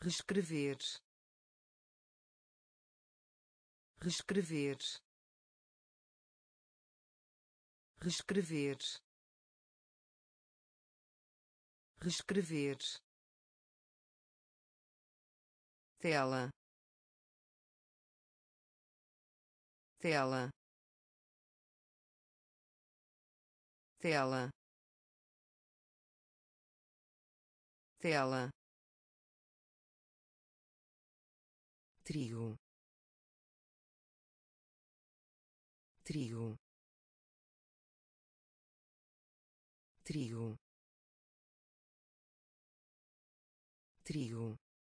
reescrever, reescrever, reescrever, reescrever, tela, tela, tela, tela, trigo, trigo, trigo, trigo,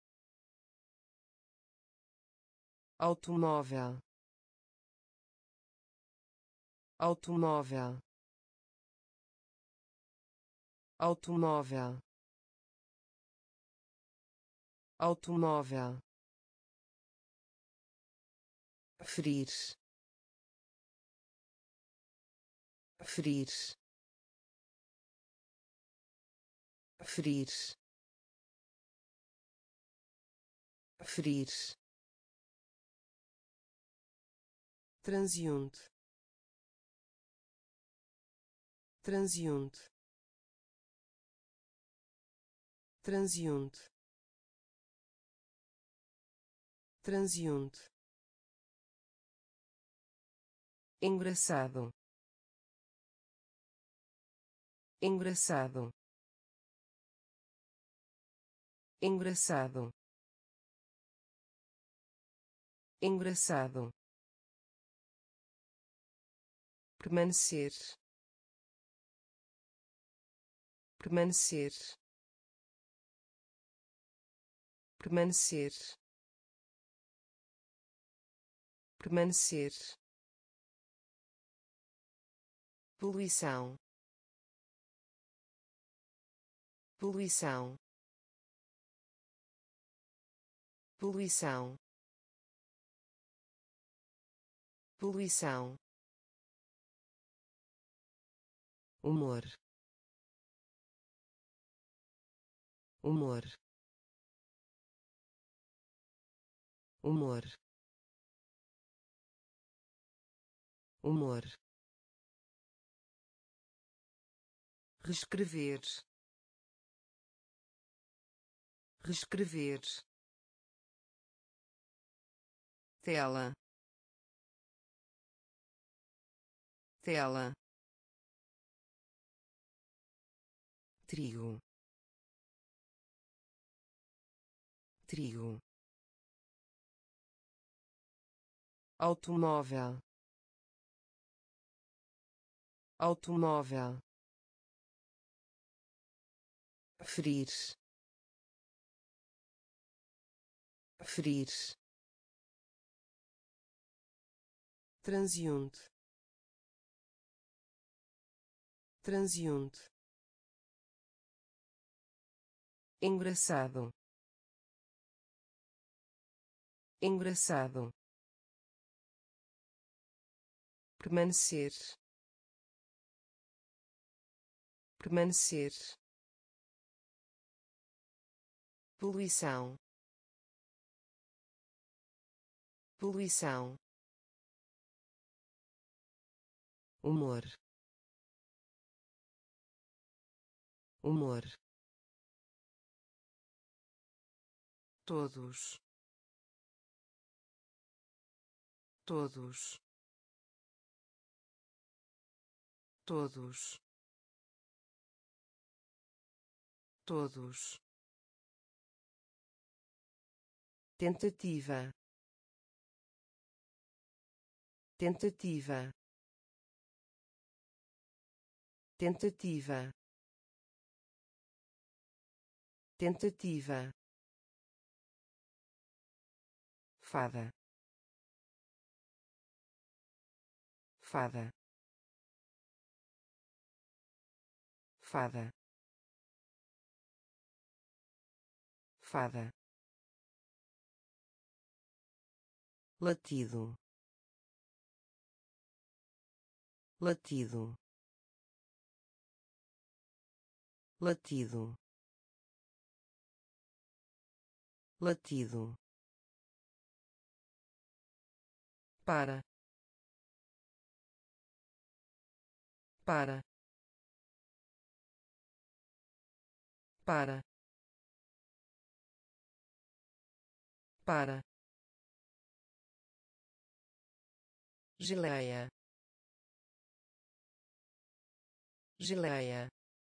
automóvel, automóvel, automóvel, automóvel, ferir, ferir, ferir, ferir, transeunte, transeunte, transeunte, transeunte, engraçado, engraçado, engraçado, engraçado, permanecer, permanecer, permanecer, permanecer, poluição, poluição, poluição, poluição, humor, humor, humor, humor, reescrever, reescrever, tela, tela, trigo, trigo, automóvel, automóvel, ferir, ferir, transeunte, transeunte, engraçado, engraçado, permanecer, permanecer, poluição, poluição, humor, humor, todos, todos, todos, todos, tentativa, tentativa, tentativa, tentativa, fada, fada, fada, fada, latido, latido, latido, latido, para, para, para, para, geleia, geleia,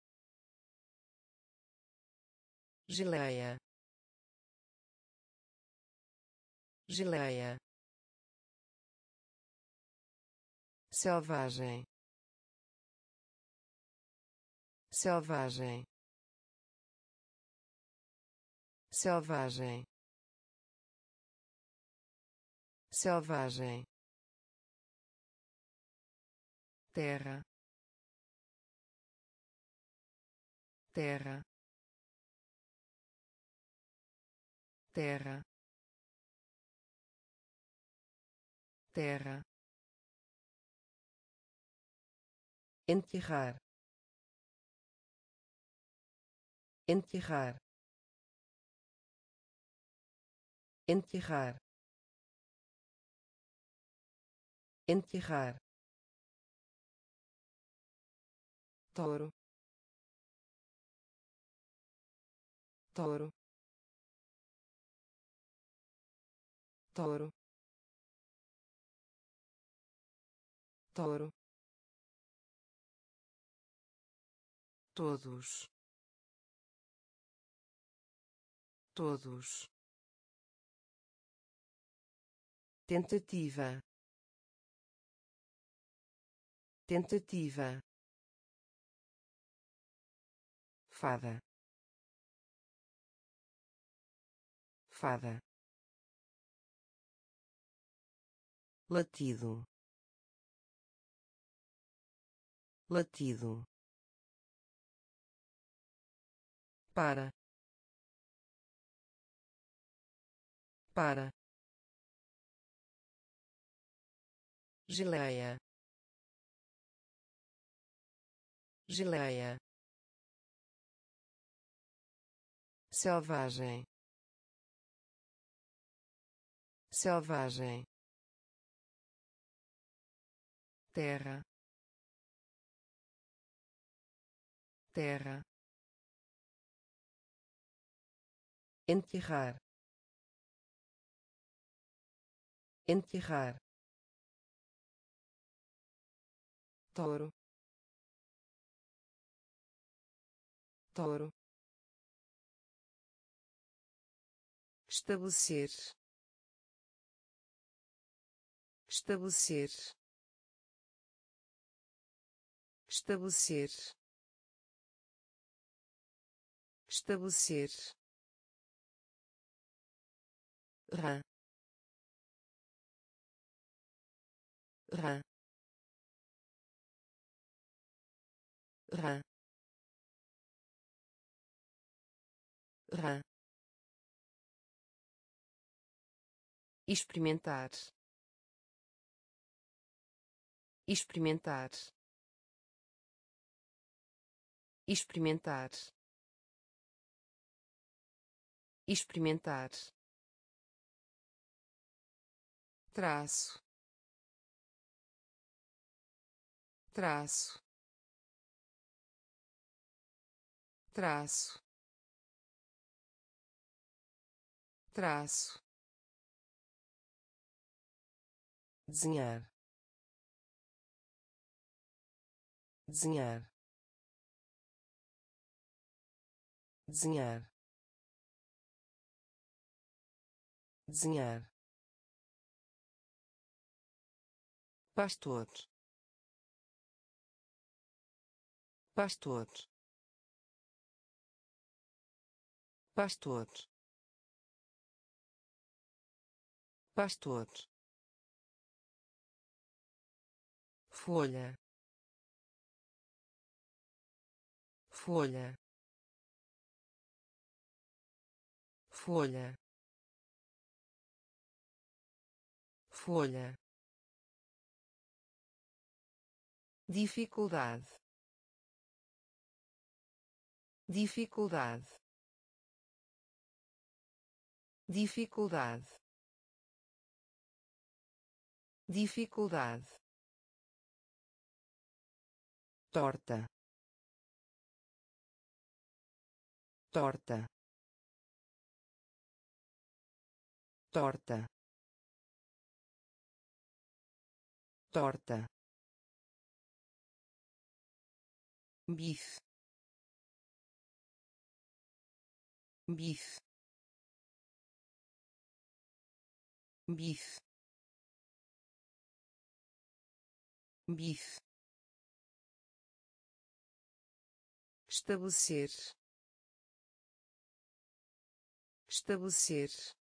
geleia, geleia, selvagem, selvagem, selvagem, selvagem, terra, terra, terra, terra, enterrar, enterrar, enterrar, enterrar, touro, touro, touro, touro, todos, todos, tentativa, tentativa, fada, fada, latido, latido, para, para, geleia, geleia, selvagem, selvagem, terra, terra, enterrar, enterrar, touro, touro, estabelecer, estabelecer, estabelecer, estabelecer, rã, rã, rã, rã, experimentar, experimentar, experimentar, experimentar, traço, traço, traço, traço, desenhar, desenhar, desenhar, desenhar, pastor, pastor, pastor, pastor, folha, folha, folha, folha, dificuldade, dificuldade, dificuldade, dificuldade, torta, torta, torta, torta, bife, bife, bife, bife, estabelecer, estabelecer,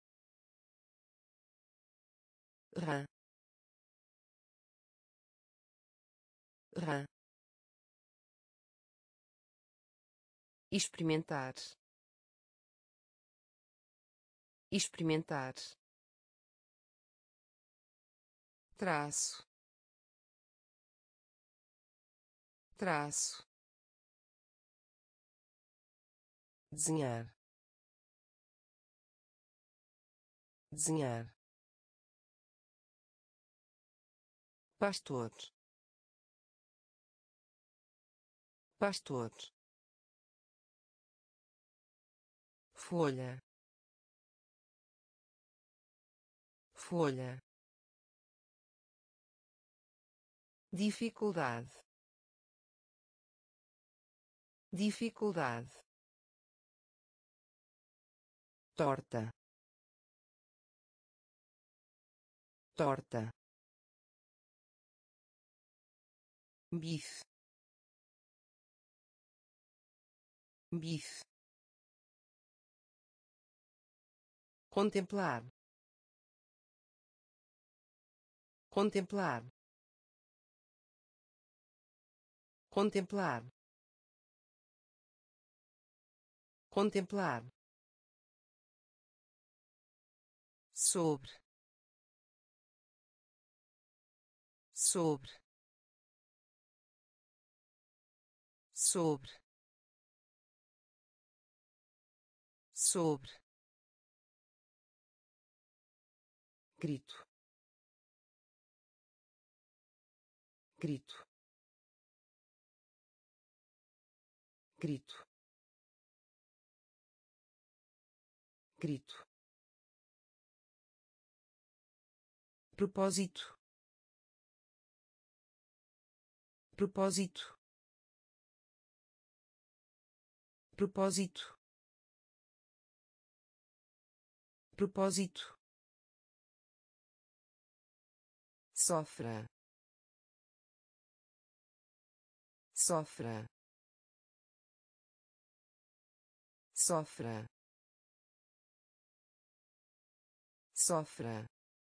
rã, rã, experimentar, experimentar, traço, traço, desenhar, desenhar, pastor, pastor, folha, folha, dificuldade, dificuldade, torta, torta, bife, bife, contemplar, contemplar, contemplar, contemplar, sobre, sobre, sobre, sobre, grito, grito, grito, grito, propósito, propósito, propósito, propósito, sofra, sofra, sofra, sofra,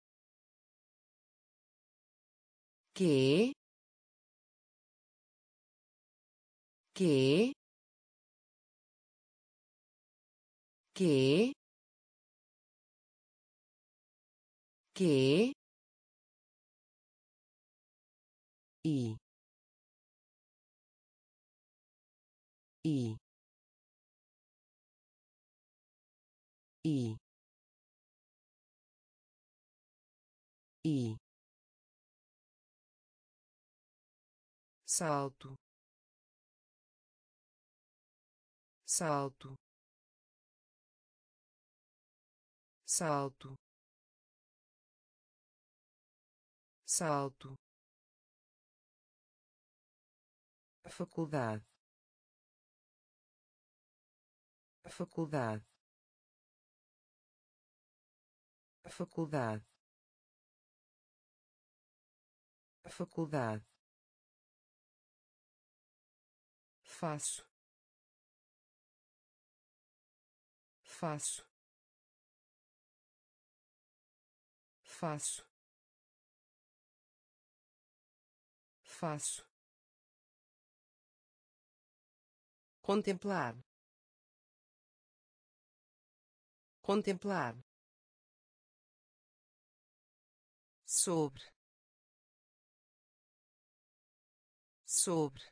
que, que, que, e, e, e, e, salto, salto, salto, salto, faculdade, faculdade, faculdade, faculdade, faço, faço, faço, faço, contemplar, contemplar, sobre, sobre,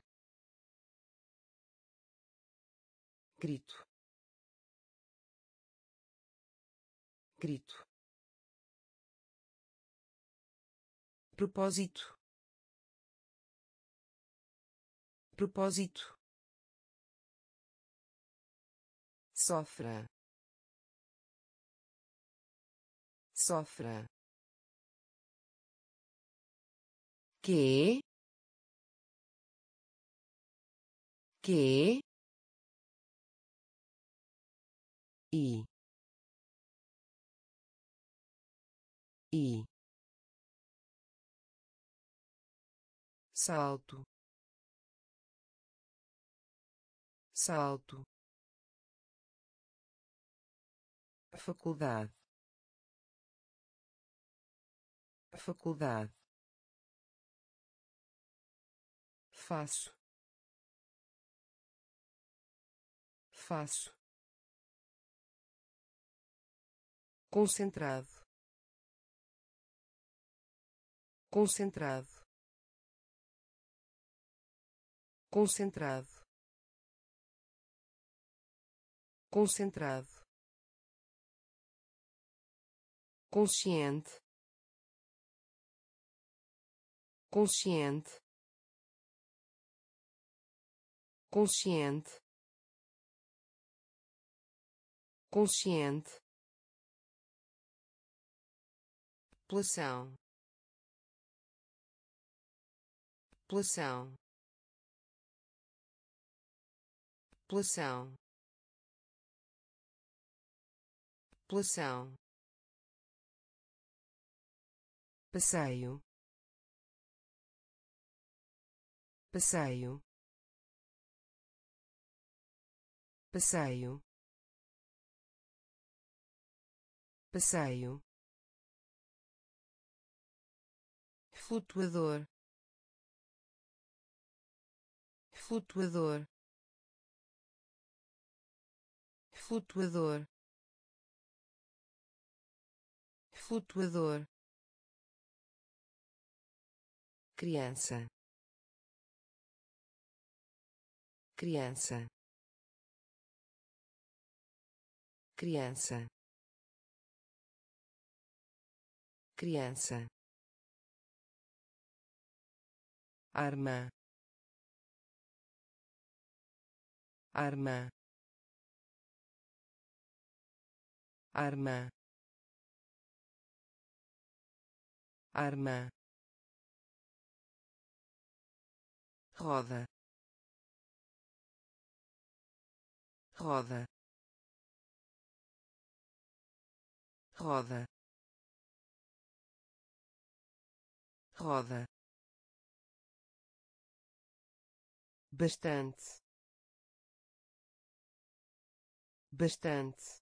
grito, grito, propósito, propósito, sofra, sofra, que e e salto, salto, faculdade, faculdade, faço, faço, concentrado, concentrado, concentrado, concentrado, consciente, consciente, consciente, consciente, população, população, população, população, passeio, passeio, passeio, passeio, flutuador, flutuador, flutuador, flutuador, criança, criança, criança, criança, arma, arma, arma, arma, roda, roda, roda, roda, bastante, bastante,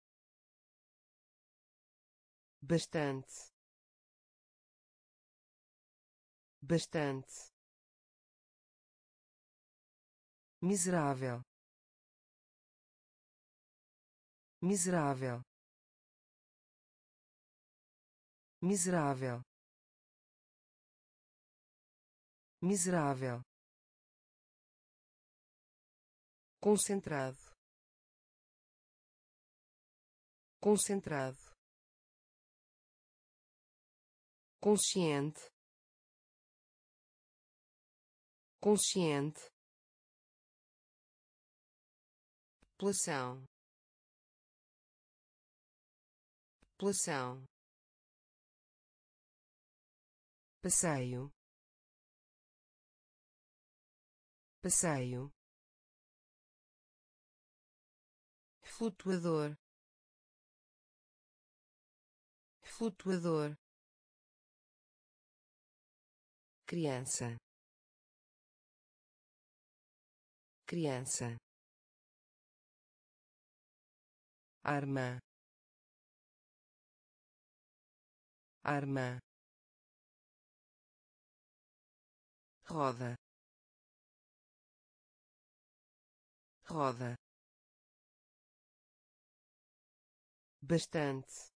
bastante, bastante, miserável, miserável, miserável, miserável, concentrado, concentrado, consciente, consciente, população, população, passeio, passeio, flutuador, flutuador, criança, criança, arma, arma, roda, roda, bastante,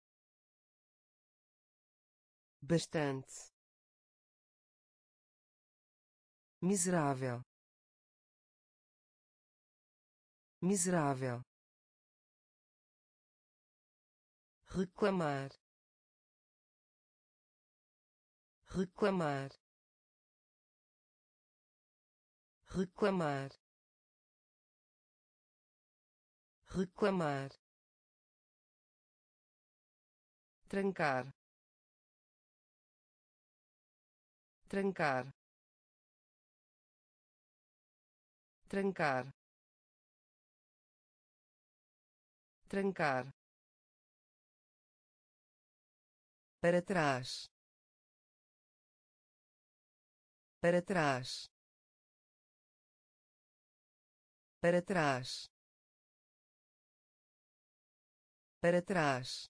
bastante, miserável, miserável, reclamar, reclamar, reclamar, reclamar, trancar, trancar, trancar, trancar, para trás, para trás, para trás, para trás,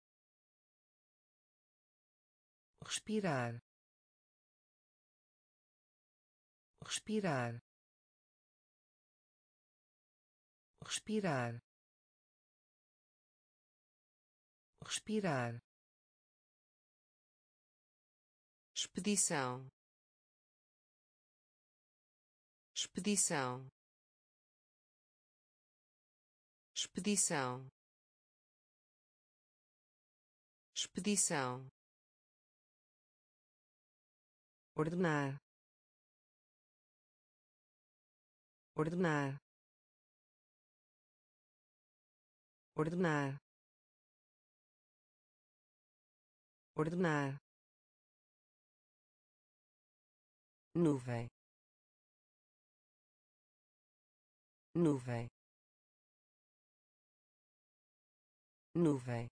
respirar, respirar, respirar, respirar, expedição, expedição, expedição, expedição, ordenar, ordenar, ordenar, ordenar, nuvem, nuvem, nuvem,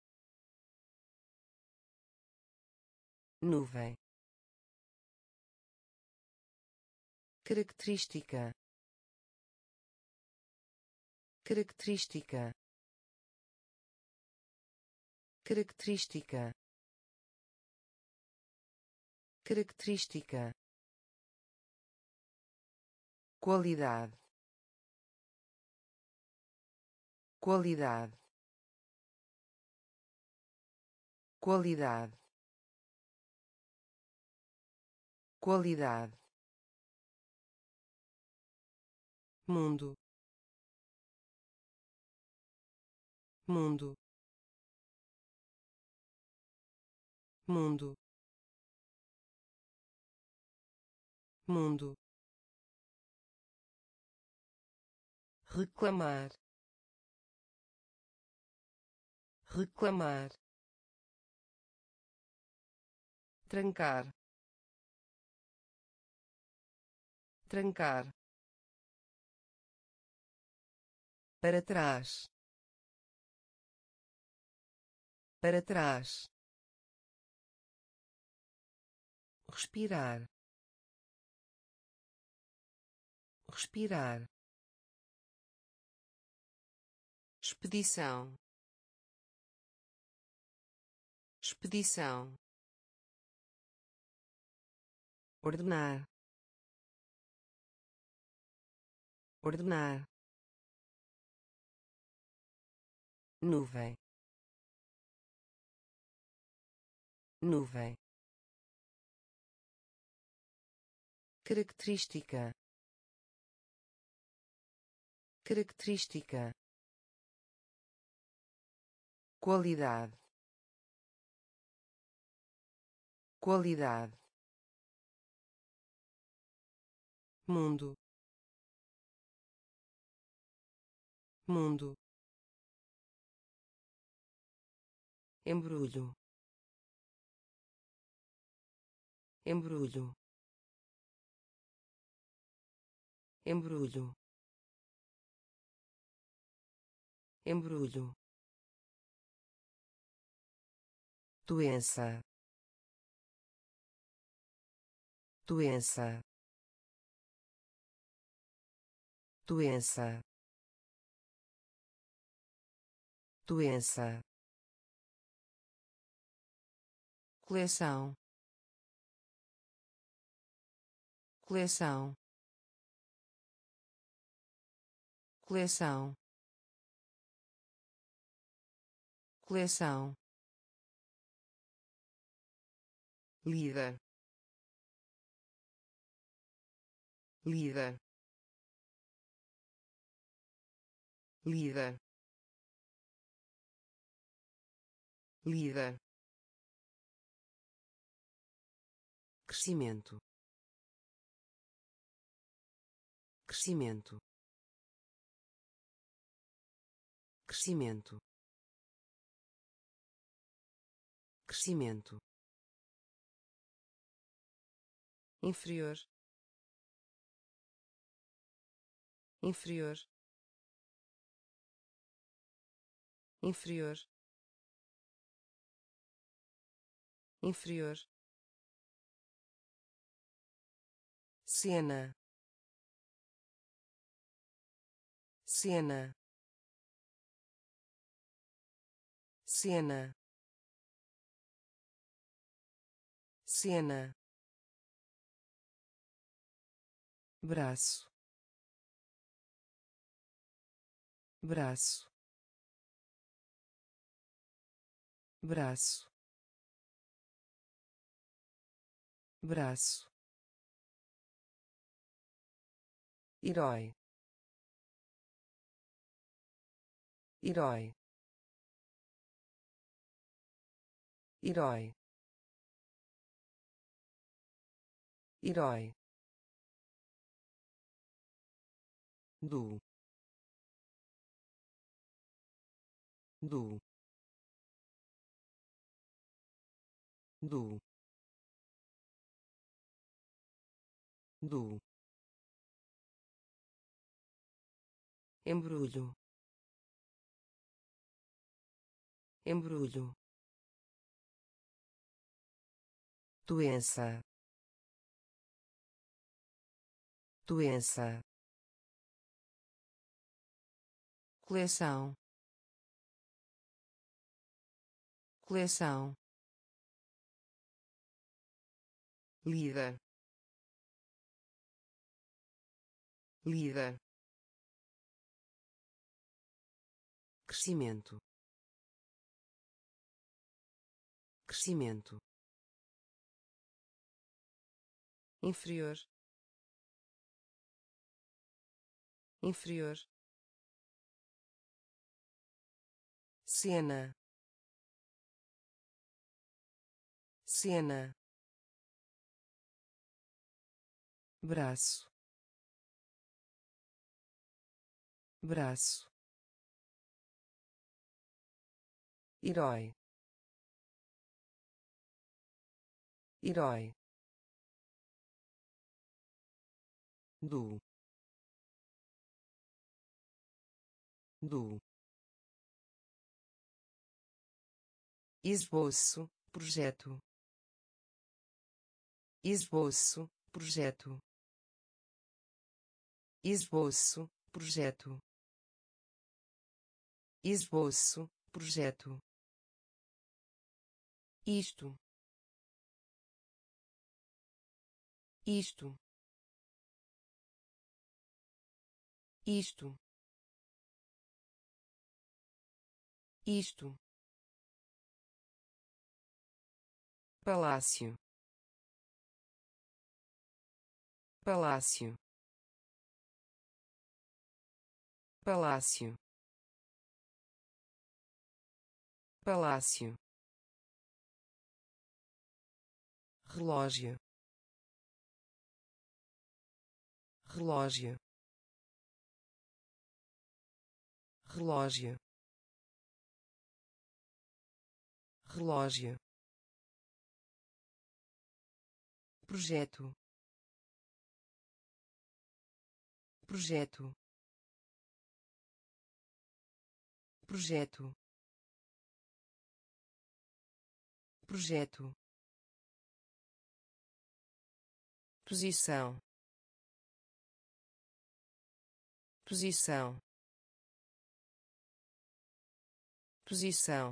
nuvem, característica, característica, característica, característica, qualidade, qualidade, qualidade, qualidade, mundo, mundo, mundo, mundo, reclamar, reclamar, trancar, trancar, para trás, para trás, respirar, respirar, expedição, expedição, ordenar, ordenar, nuvem, nuvem, característica, característica, qualidade, qualidade, mundo, mundo, embrulho, embrulho, embrulho, embrulho, doença, doença, doença, doença, coleção, coleção, coleção, coleção, líder, líder, líder, líder, crescimento, crescimento, crescimento, crescimento, inferior, inferior, inferior, inferior, cena, cena, cena, cena, braço, braço, braço, braço, herói, herói, herói, herói, do, do, do, do, embrulho, embrulho, doença, doença, coleção, coleção, líder, líder, crescimento, crescimento, inferior, inferior, cena, cena, braço, braço, herói, herói, do, do, esboço, projeto, esboço, projeto, esboço, projeto, esboço, projeto, isto, isto, isto, isto, palácio, palácio, palácio, palácio, relógio, relógio, relógio, relógio, projeto, projeto, projeto, projeto, posição, posição, posição,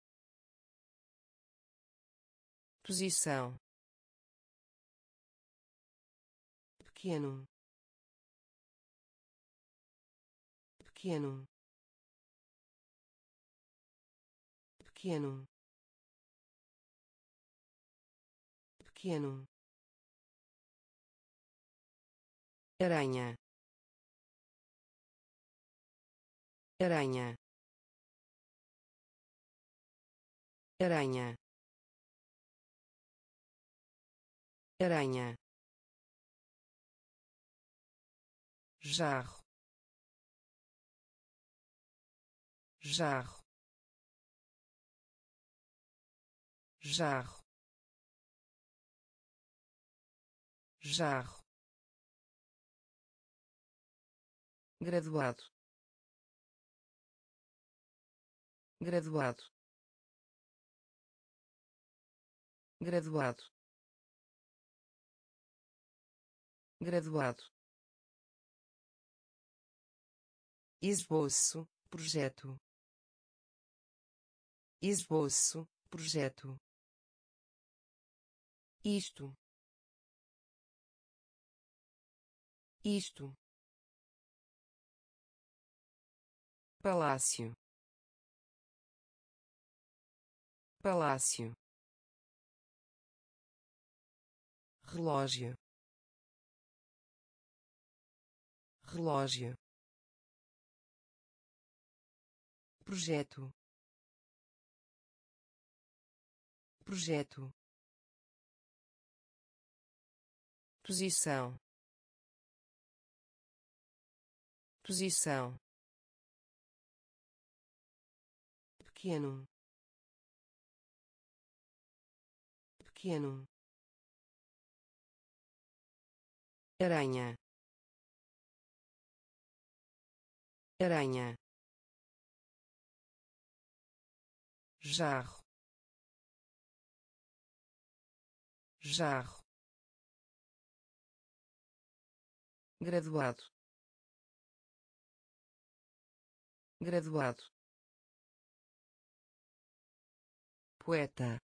posição, pequeno, pequeno, pequeno, pequeno, aranha, aranha, aranha, aranha, jarro, jarro, jarro, jarro, graduado, graduado, graduado, graduado, esboço, projeto, esboço, projeto, isto, isto, palácio, palácio, relógio, relógio, projeto, projeto, posição, posição, pequeno, pequeno, aranha, aranha, jarro, jarro, graduado, graduado, poeta,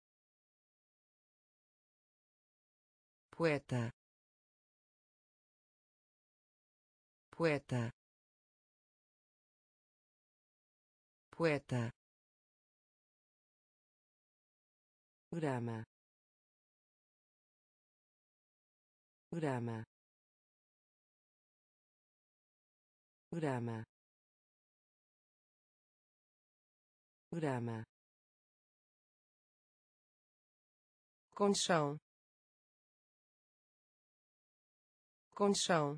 poeta, poeta, poeta, grama, grama, grama, grama, conchão, conchão,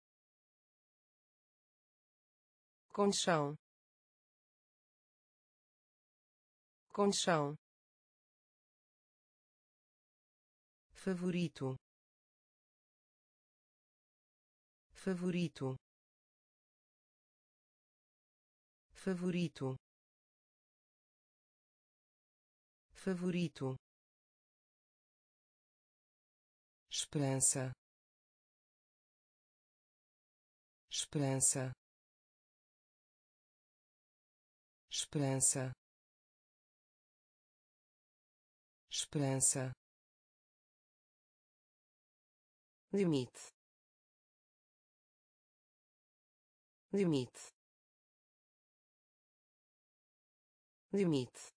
conchão, conchão, favorito, favorito, favorito, favorito, esperança, esperança, esperança, esperança, limite, limite, limite,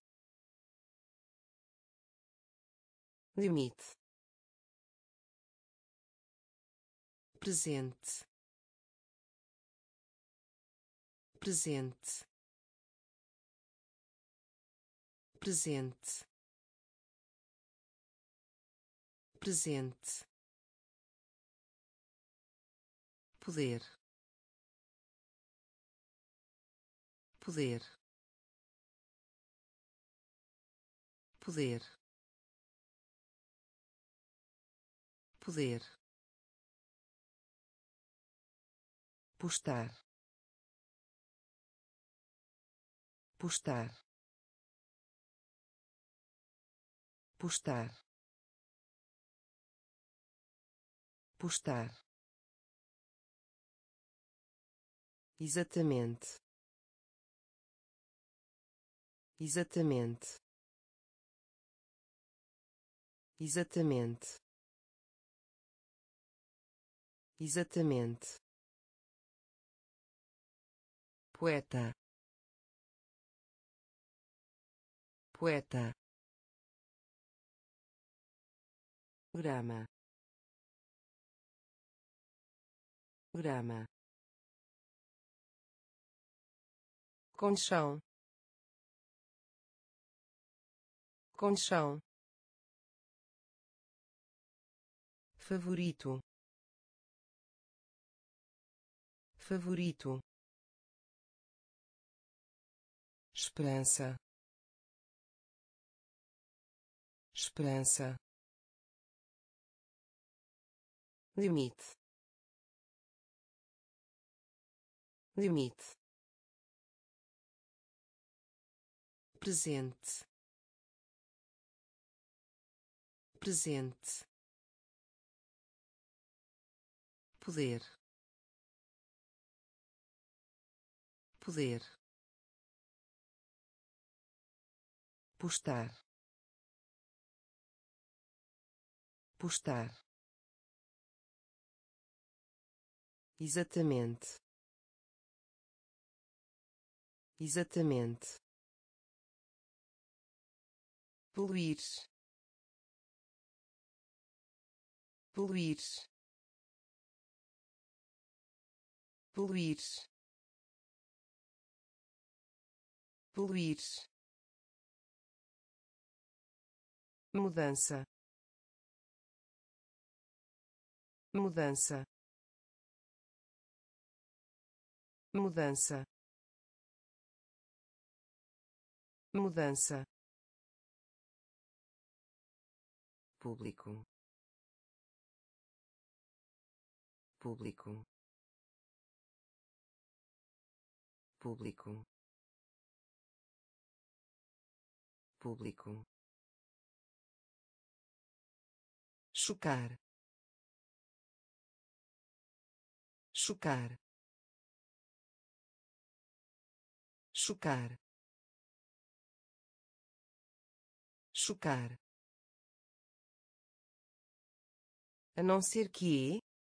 limite, presente, presente, presente, presente, poder, poder, poder, poder, postar, postar, postar, postar, exatamente, exatamente, exatamente, exatamente, poeta, poeta, grama, grama, conchão, colchão, favorito, favorito, esperança, esperança, limite, limite, presente, presente, poder, poder, postar, postar, exatamente, exatamente, poluir, poluir, poluir, poluir, mudança, mudança, mudança, mudança, público, público, público, público, chocar, chocar, chocar, chocar, a não ser que,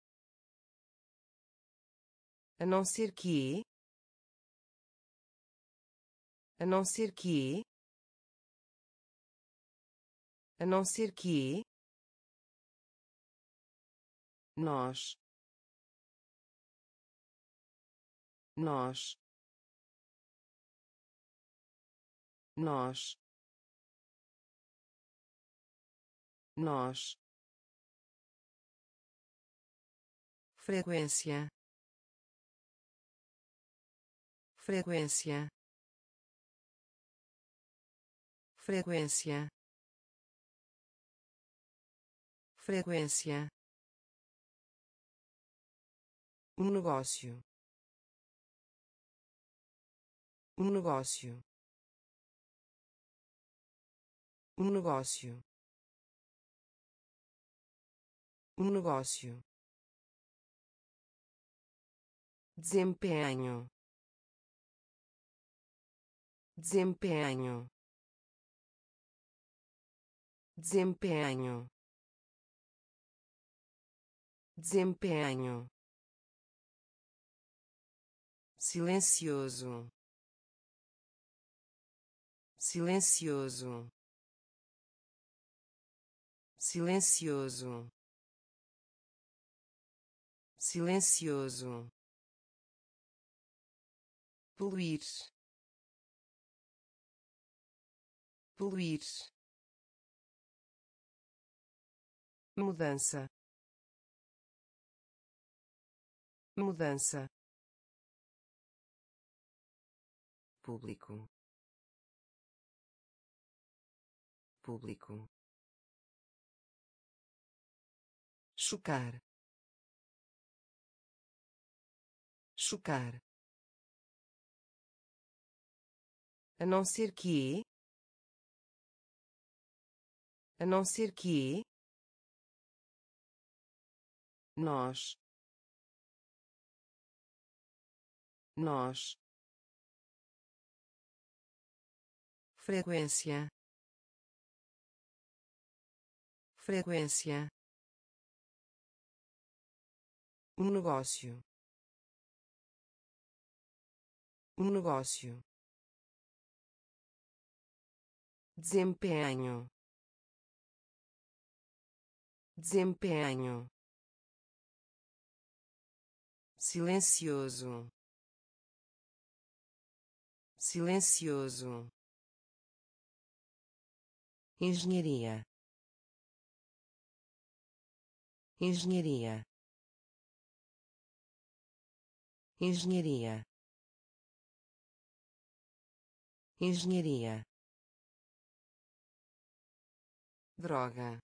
a não ser que, a não ser que, a não ser que, nós, nós, nós, nós, frequência, frequência, frequência, frequência, um negócio, um negócio, um negócio, um negócio, desempenho, desempenho, desempenho, desempenho, silencioso, silencioso, silencioso, silencioso, poluir, poluir, mudança, mudança, público, público, chocar, chocar, a não ser que, a não ser que, nós, nós, frequência, frequência, um negócio, um negócio, desempenho, desempenho, silencioso, silencioso, engenharia, engenharia, engenharia, engenharia, droga,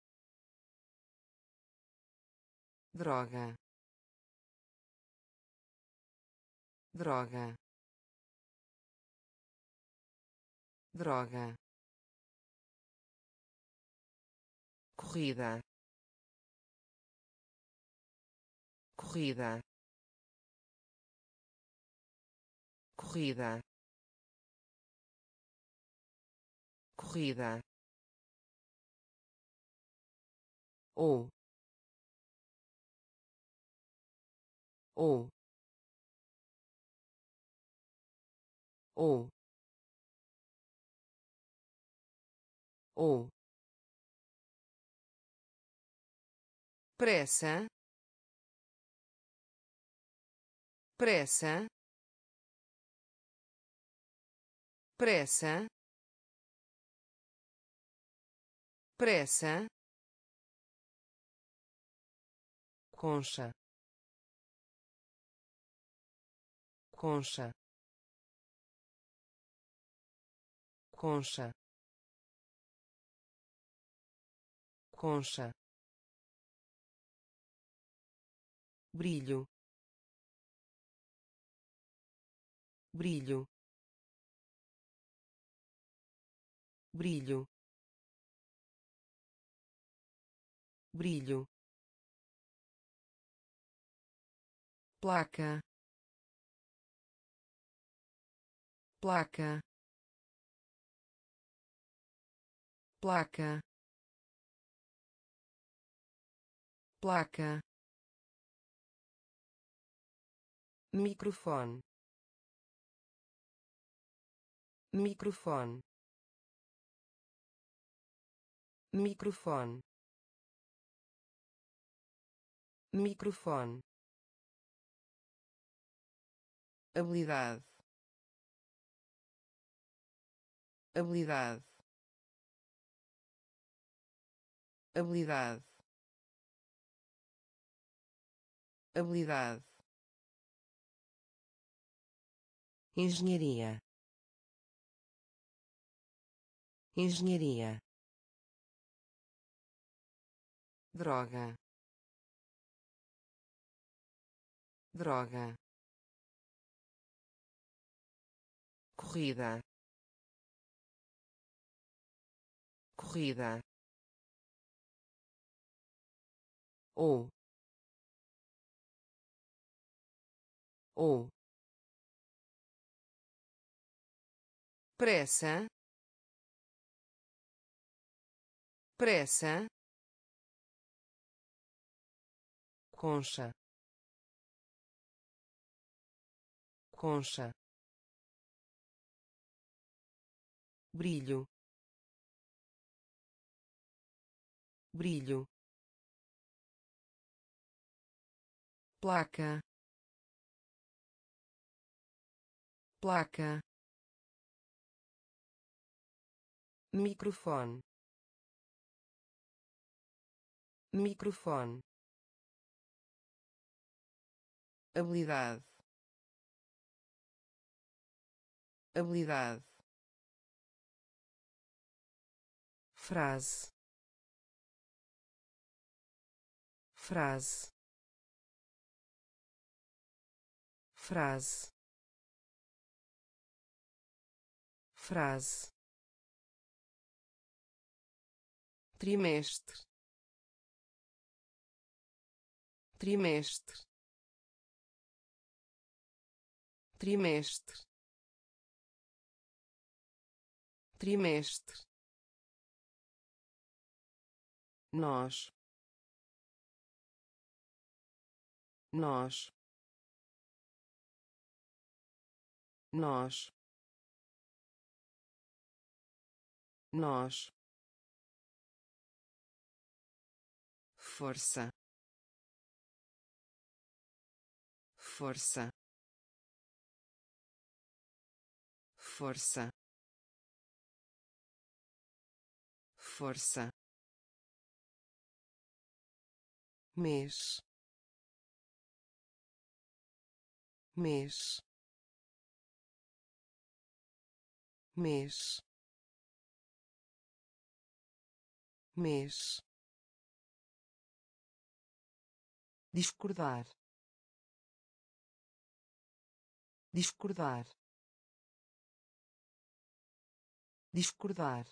droga, droga, droga, corrida, corrida, corrida, corrida, ou ou ou ou pressa, pressa, pressa, pressa, concha, concha, concha, concha, brilho, brilho, brilho, brilho, placa, placa, placa, placa, microfone, microfone, microfone, microfone, habilidade, habilidade, habilidade, habilidade, engenharia, engenharia, droga, droga, corrida, corrida, ou pressa, pressa, concha, concha, brilho, brilho, placa, placa, microfone, microfone, habilidade, habilidade, frase, frase, frase, frase, trimestre, trimestre, trimestre, trimestre, nós, nós, nós, nós, força, força, força, força, mês, mês, mês, mês, discordar, discordar, discordar,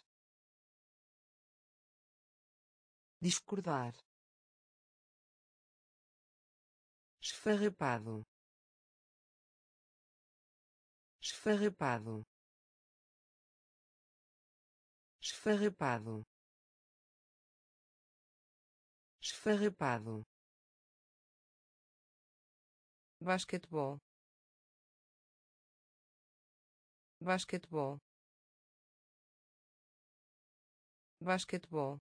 discordar, esfarrapado, esfarrapado, esfarrapado, esfarrapado, basquetebol, basquetebol, basquetebol,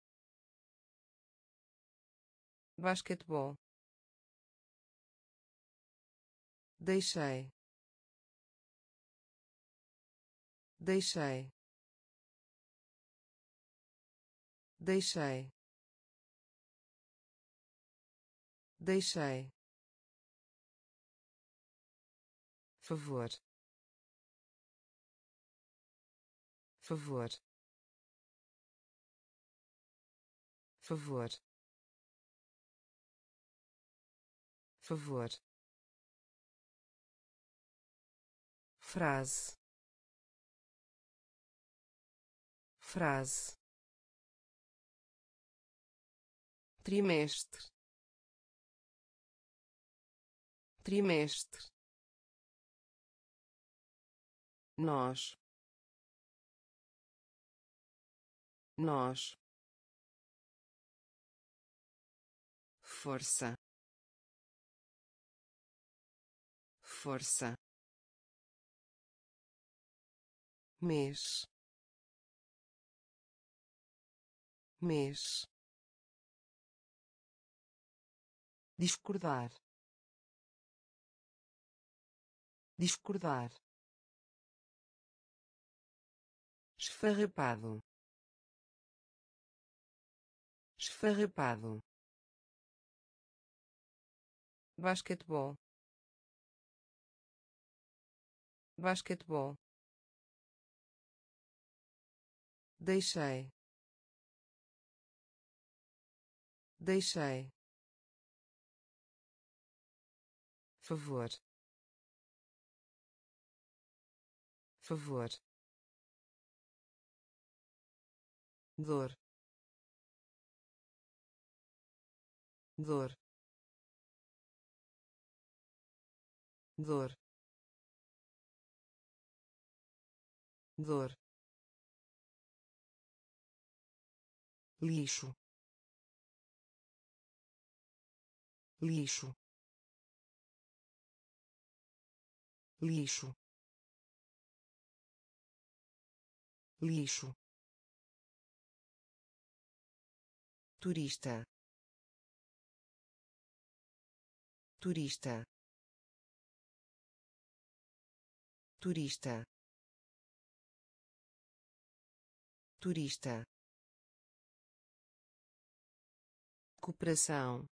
basquetebol, deixei, deixei, deixei, deixei, favor, favor, favor, favor, frase, frase, trimestre, trimestre, nós, nós, força, força, mês, mês, discordar, discordar, esfarrapado, esfarrapado, basquetebol, basquetebol, deixei, deixei, favor, favor, dor, dor, dor, dor, lixo, lixo, lixo, lixo, turista, turista, turista, turista, cooperação,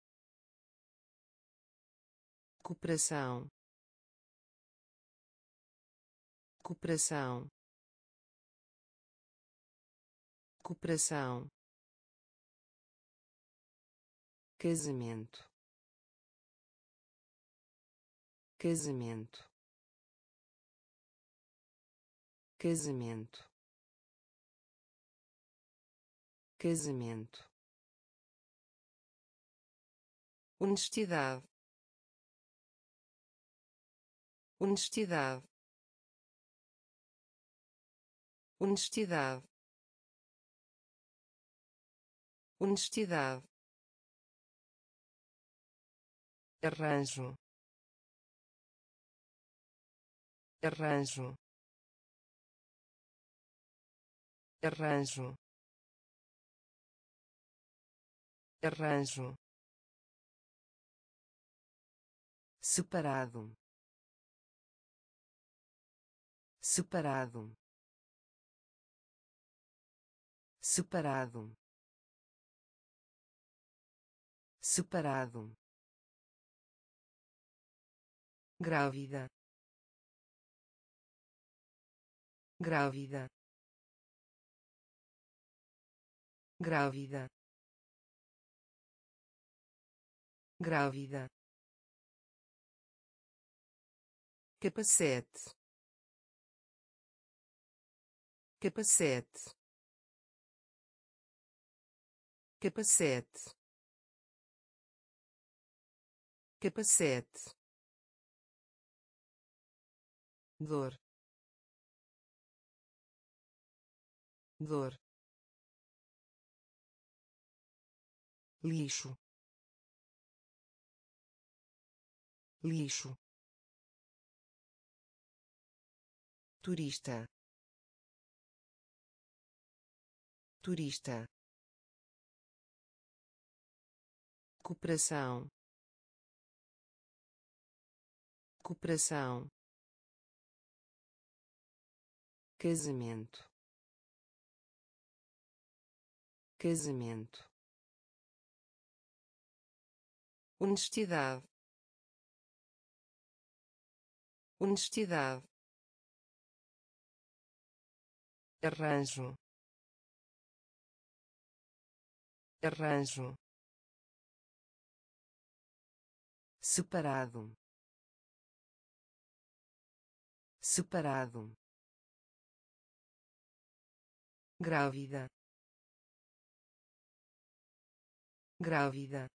cooperação, cooperação, cooperação, casamento, casamento, casamento, casamento, honestidade, honestidade, honestidade, honestidade, arranjo, arranjo, arranjo, arranjo, separado, separado, separado, separado, grávida, grávida, grávida, grávida, capacete, capacete, capacete, capacete, dor, dor, lixo, lixo, turista, turista, cooperação, cooperação, casamento, casamento, honestidade, honestidade, arranjo, arranjo, separado, separado, grávida, grávida,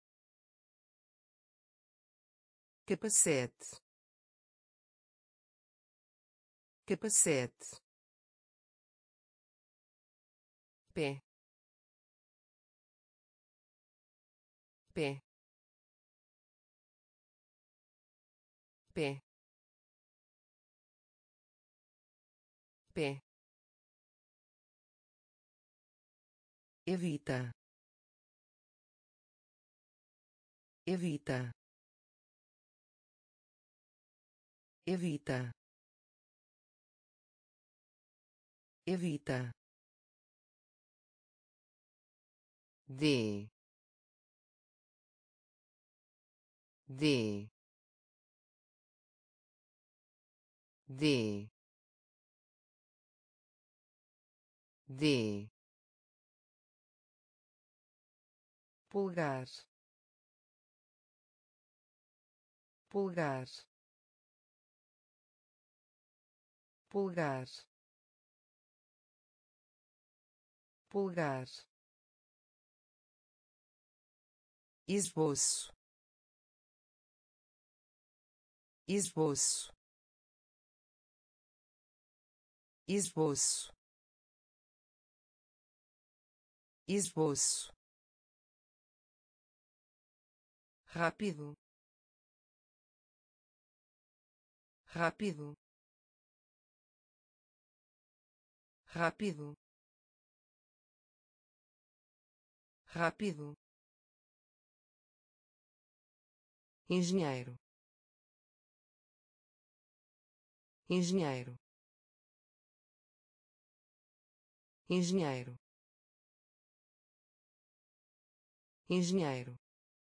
capacete, capacete, pé, pé, pé, pé, evita, evita, evita, evita, de, de, de, de, pulgar, pulgar, pulgar, pulgar, esboço, esboço, esboço, esboço, rápido, rápido, rápido, rápido, engenheiro, engenheiro, engenheiro, engenheiro,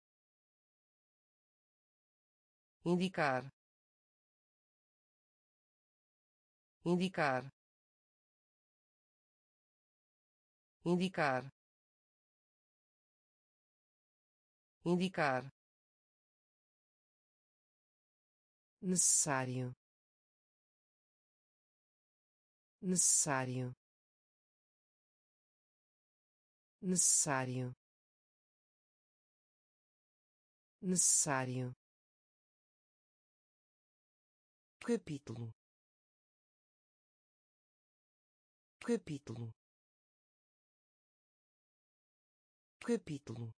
indicar, indicar, indicar, indicar, necessário, necessário, necessário, necessário, capítulo, capítulo, capítulo,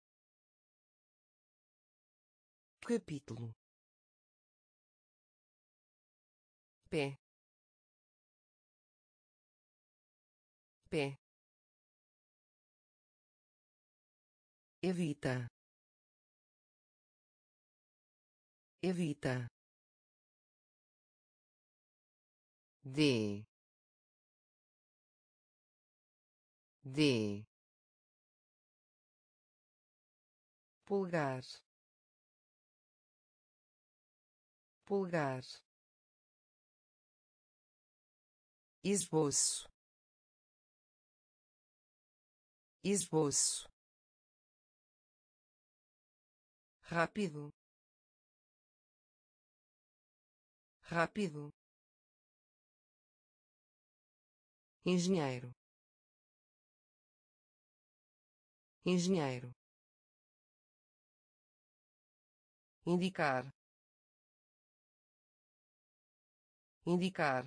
capítulo, pé, pé, evita, evita, de, D. Pulgar. Pulgar. Esboço. Esboço. Rápido. Rápido. Engenheiro. Engenheiro. Indicar. Indicar.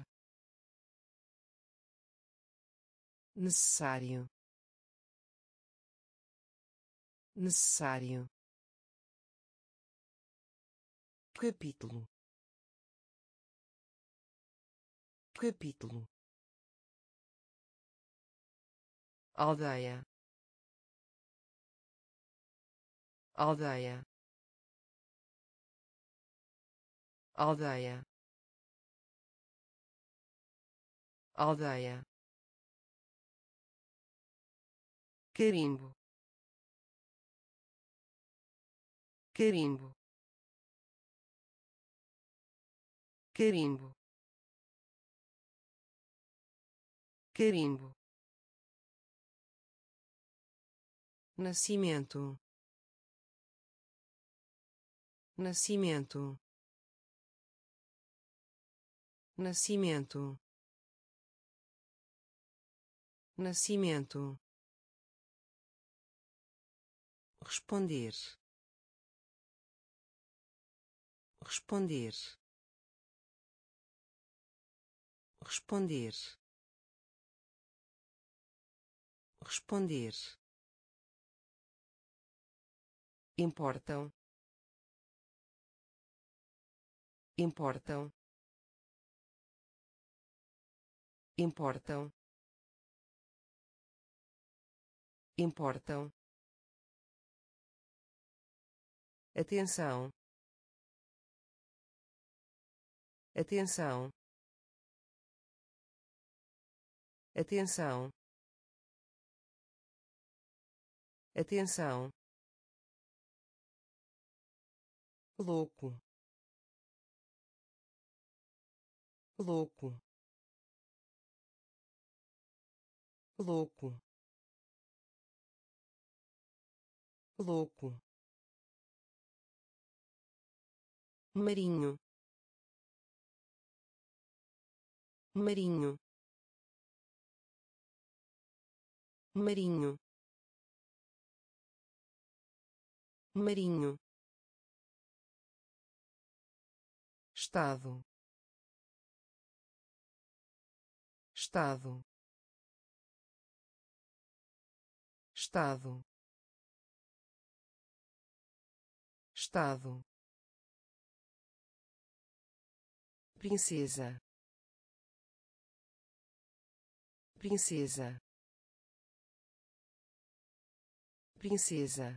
Necessário. Necessário. Capítulo. Capítulo. Aldeia. Aldeia. Aldeia. Aldeia. Carimbo. Carimbo. Carimbo. Carimbo. Nascimento. Nascimento. Nascimento. Nascimento. Responder. Responder. Responder. Responder. Importam. Importam. Importam. Importam. Atenção. Atenção. Atenção. Atenção. Louco. Louco. Louco. Louco. Marinho. Marinho. Marinho. Marinho. Estado. Estado. Estado. Estado. Princesa. Princesa. Princesa.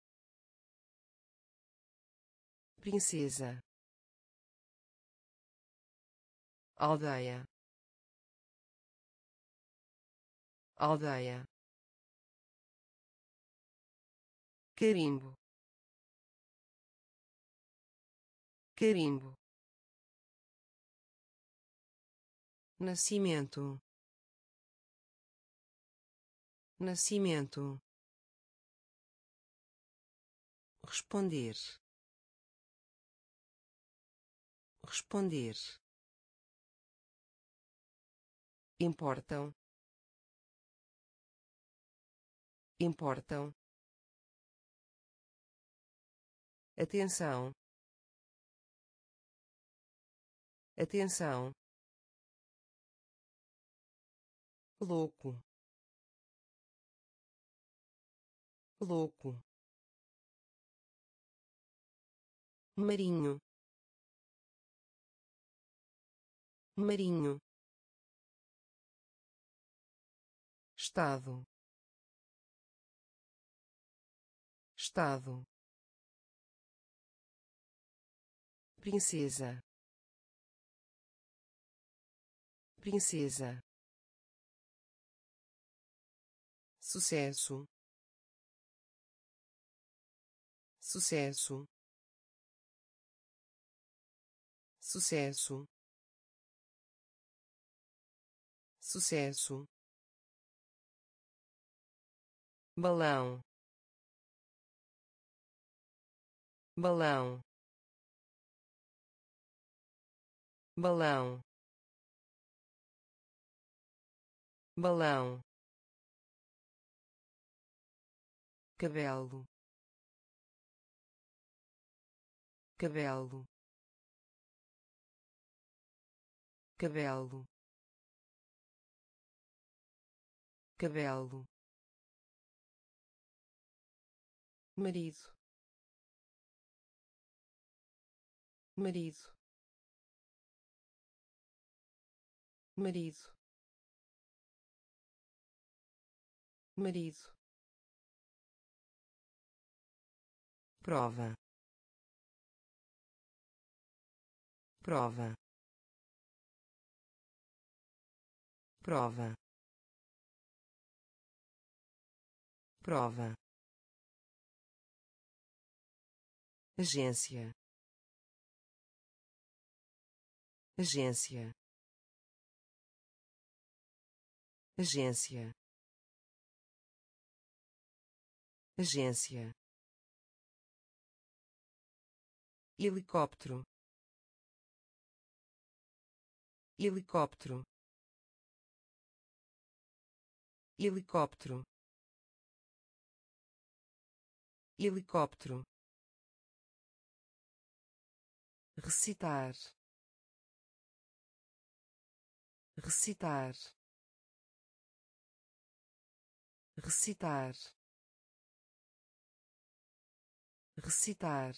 Princesa. Aldeia. Aldeia. Carimbo. Carimbo. Nascimento. Nascimento. Responder. Responder. Importam. Importam. Atenção. Atenção. Louco. Louco. Marinho. Marinho. Estado. Estado. Princesa. Princesa. sucesso, sucesso, sucesso, sucesso, balão, balão, balão, balão, cabelo, cabelo, cabelo, cabelo, marido, marido, marido, marido, prova, prova, prova, prova, agência, agência, agência, agência, helicóptero, helicóptero, helicóptero, helicóptero, recitar, recitar, recitar, recitar,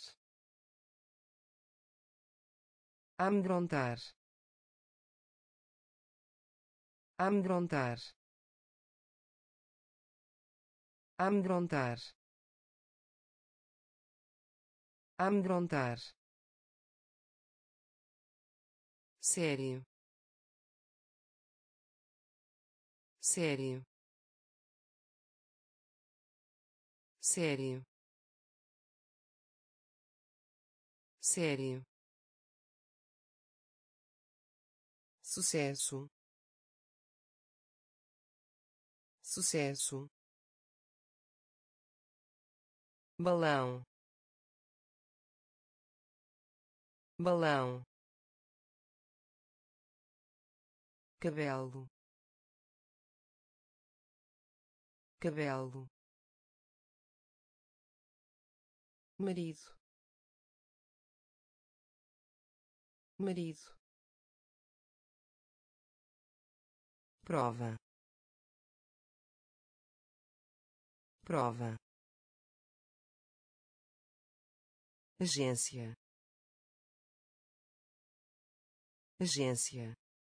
amedrontar, amedrontar, amedrontar, amedrontar, sério, sério, sério, sério, sucesso, sucesso, balão, balão, cabelo, cabelo, marido, marido, prova, prova, agência, agência,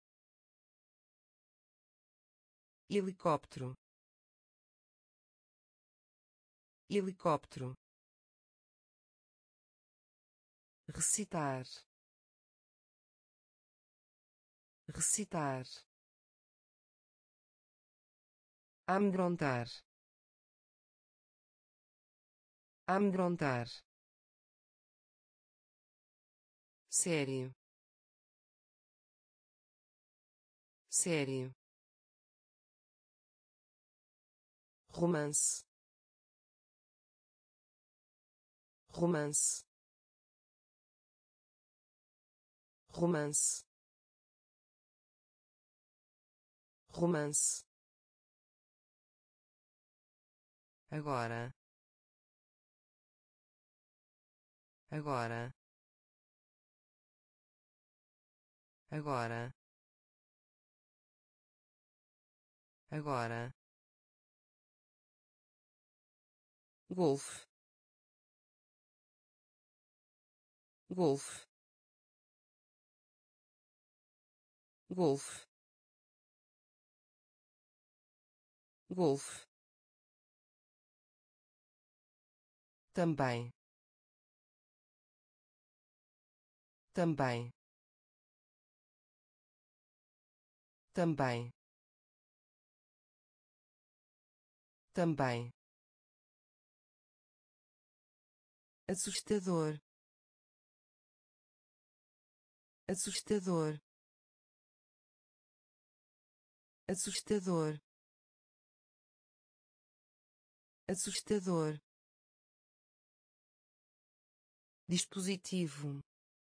helicóptero, helicóptero, recitar, recitar, amedrontar, amedrontar, sério, sério, romance, romance, romance, romance, agora, agora, agora, agora, golfe, golfe, golfe, golfe, também, também, também, também, assustador, assustador, assustador, assustador, dispositivo,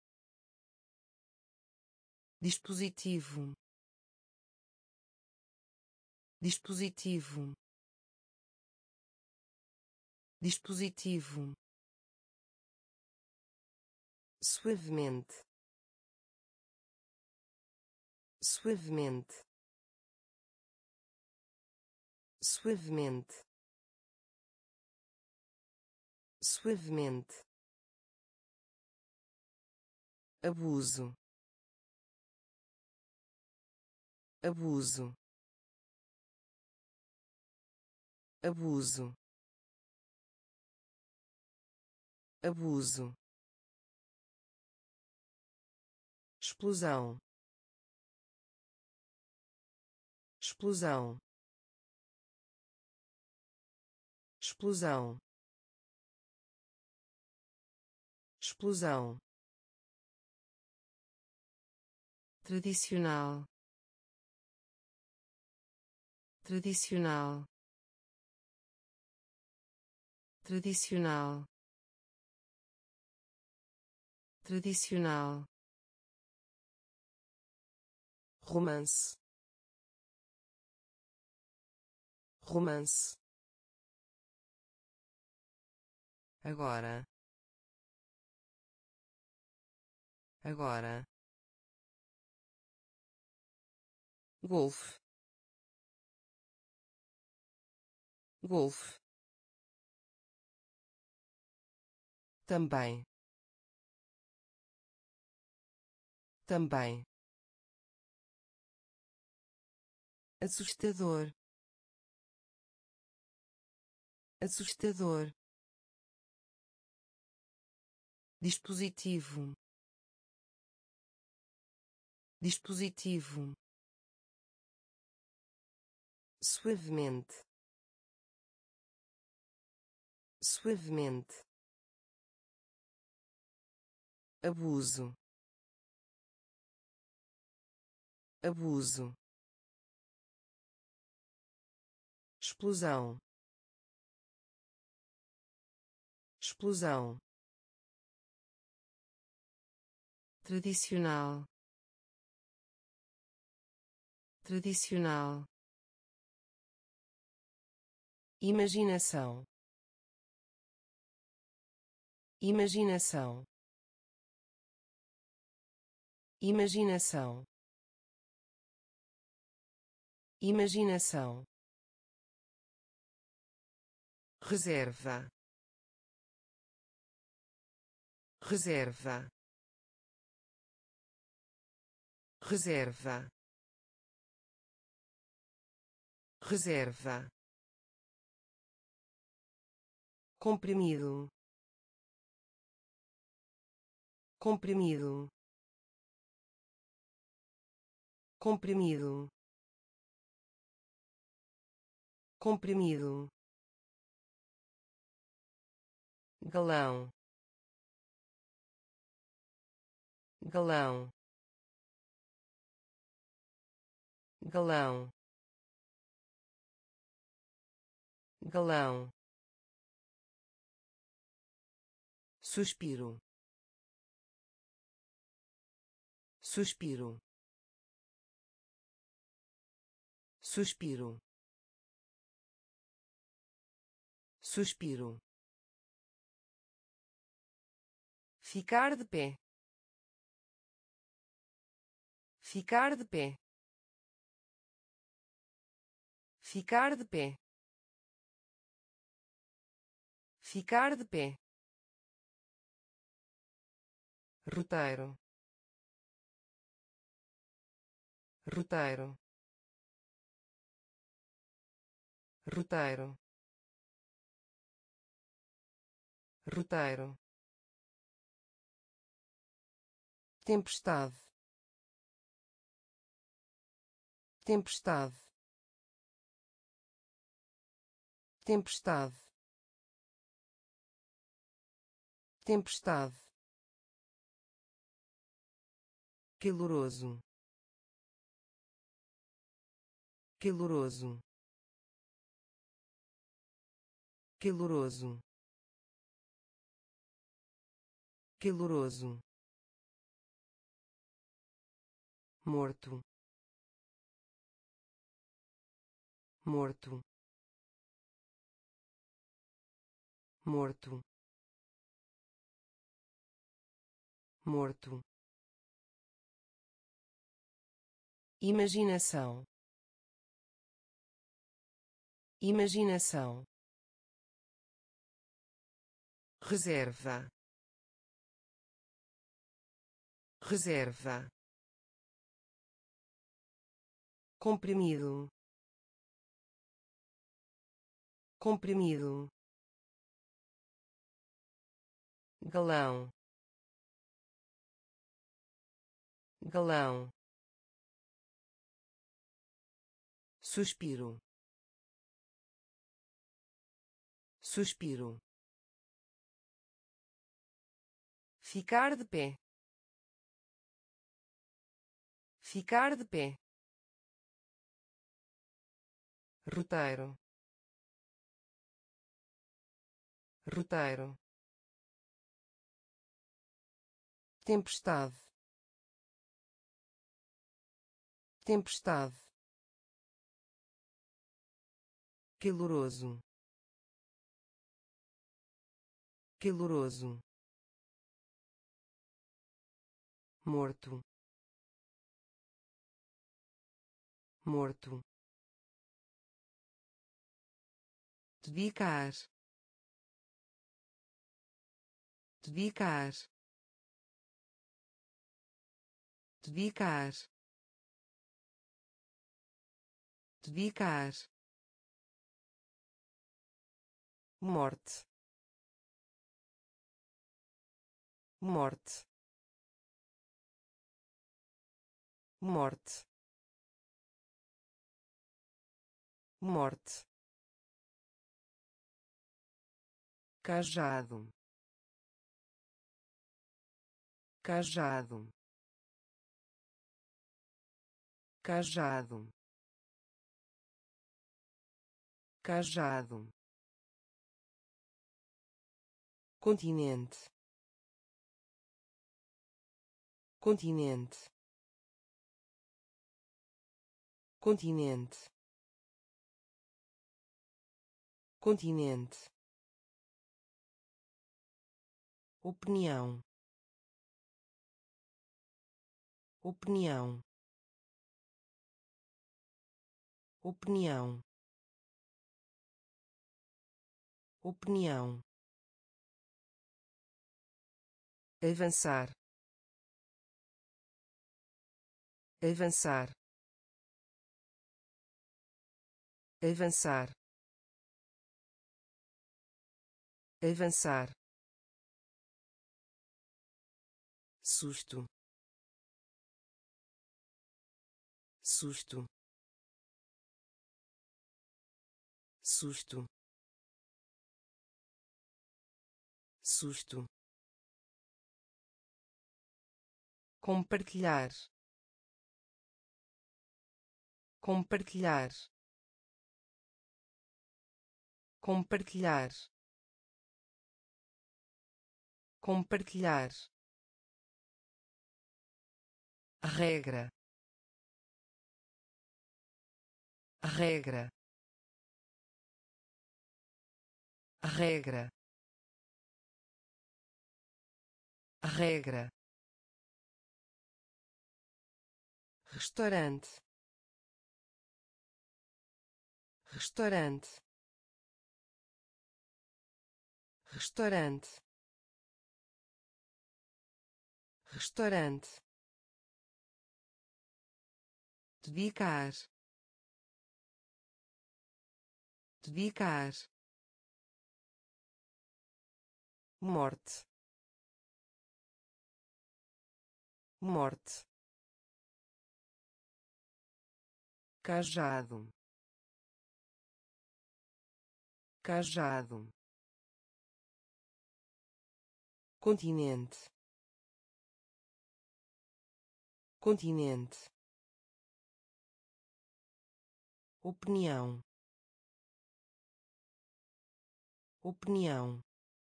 dispositivo, dispositivo, dispositivo, suavemente, suavemente, suavemente, suavemente, abuso, abuso, abuso, abuso, explosão, explosão, explosão, explosão, tradicional, tradicional, tradicional, tradicional, romance, romance, agora, agora, golfe, golfe, também, também, assustador, assustador, dispositivo, dispositivo, suavemente, suavemente, abuso, abuso, explosão, explosão, tradicional, tradicional, imaginação, imaginação, imaginação, imaginação, reserva, reserva, reserva, reserva, comprimido, comprimido, comprimido, comprimido, galão, galão, galão, galão, suspiro, suspiro, suspiro, suspiro, ficar de pé, ficar de pé, ficar de pé, ficar de pé, roteiro, roteiro, roteiro, roteiro, tempestade, tempestade, tempestade, tempestade, caloroso, caloroso, caloroso, caloroso, morto, morto, morto, morto, imaginação, imaginação, reserva, reserva, comprimido, comprimido, galão, galão, suspiro, suspiro, ficar de pé, ficar de pé, roteiro, roteiro, tempestade, tempestade, caloroso, caloroso, morto, morto, dedicar, dedicar, dedicar, dedicar, morte, morte, morte, morte, cajado, cajado, cajado, cajado, continente, continente, continente, continente, opinião, opinião, opinião, opinião, avançar, avançar, avançar, avançar, susto, susto, susto, susto, compartilhar, compartilhar, compartilhar, compartilhar, regra, regra, regra, regra, restaurante, restaurante, restaurante, restaurante, dedicar, dedicar, morte, morte, cajado, cajado, continente, continente, opinião, opinião,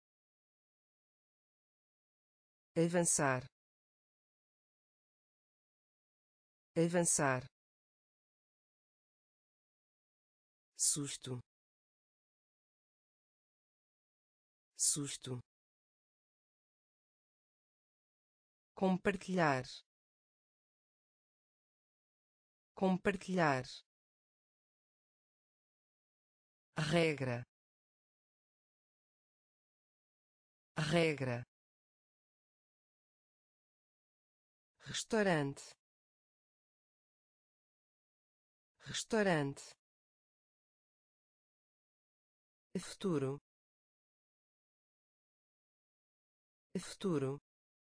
avançar, avançar, susto, susto, compartilhar, compartilhar, regra, regra, restaurante, restaurante, futuro, futuro,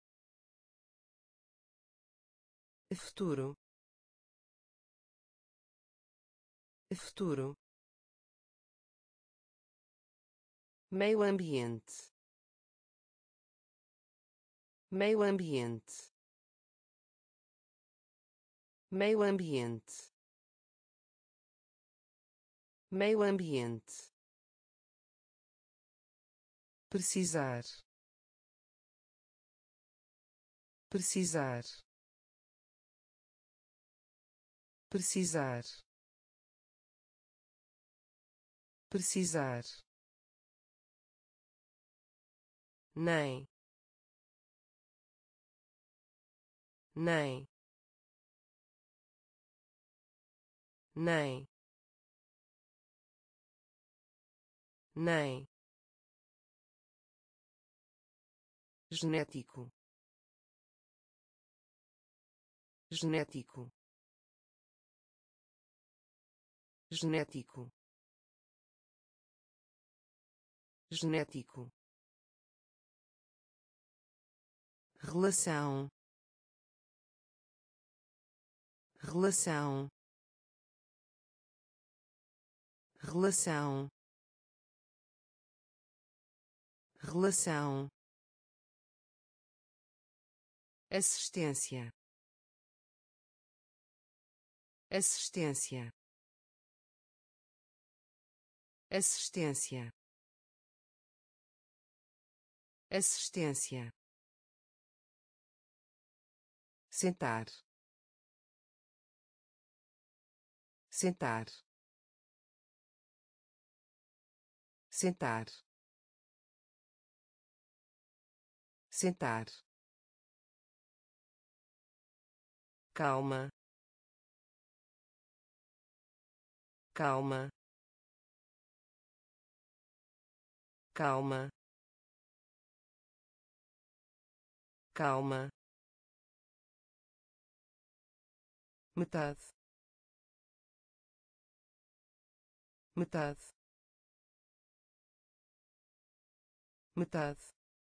futuro, futuro, meio ambiente, meio ambiente, meio ambiente, meio ambiente, precisar, precisar, precisar, precisar, nem, nem, nem, nem, genético, genético, genético, genético, relação, relação, relação, relação, assistência, assistência, assistência, assistência, sentar, sentar, sentar, sentar, calma, calma, calma, calma, metade, metade, metade,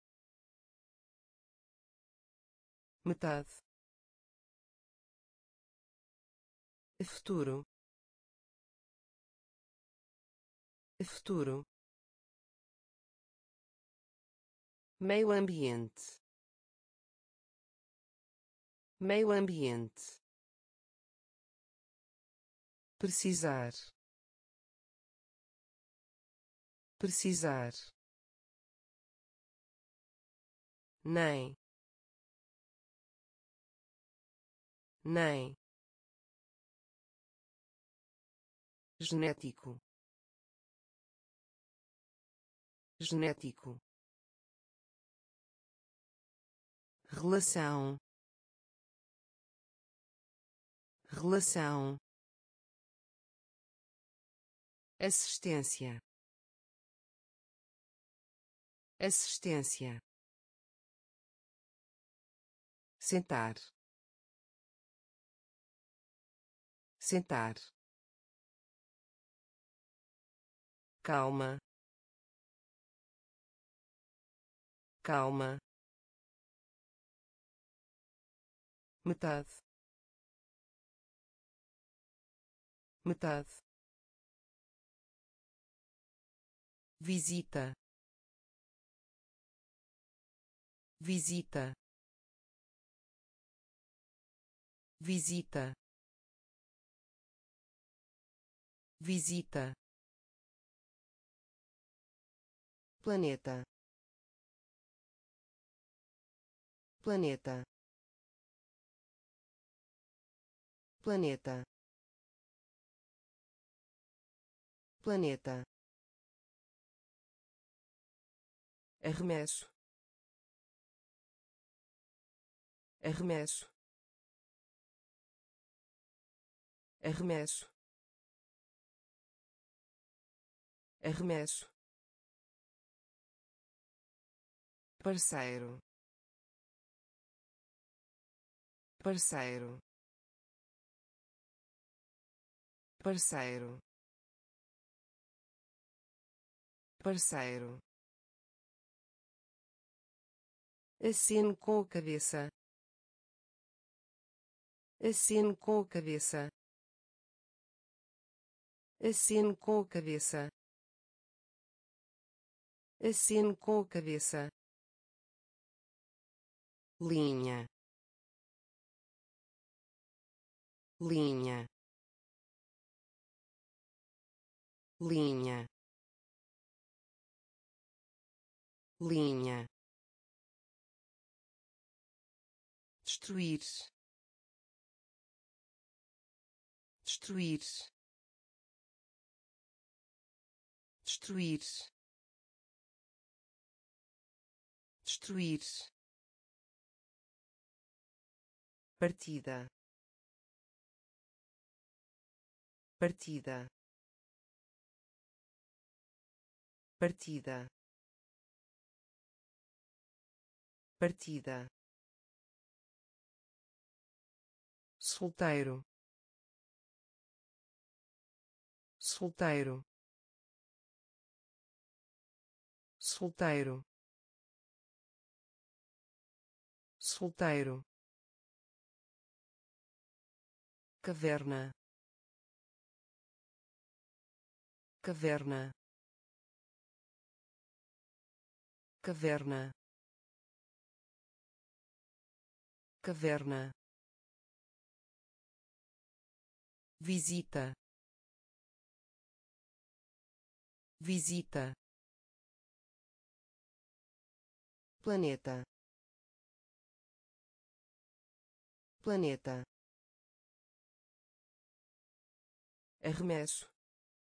metade, futuro, futuro, meio ambiente, meio ambiente, precisar, precisar, nem, nem, genético, genético, relação, relação, assistência, assistência, sentar, sentar, calma, calma, metade, metade, visita, visita, visita, visita, planeta, planeta, planeta, planeta, arremesso, arremesso, arremesso, arremesso, parceiro, parceiro, parceiro, parceiro, aceno com a cabeça, aceno com a cabeça, aceno com a cabeça, aceno com a cabeça, linha, linha, linha, linha, destruir, destruir, destruir, destruir, partida, partida, partida, partida, solteiro, solteiro, solteiro, solteiro, caverna, caverna, caverna, caverna, visita, visita, planeta, planeta, arremesso,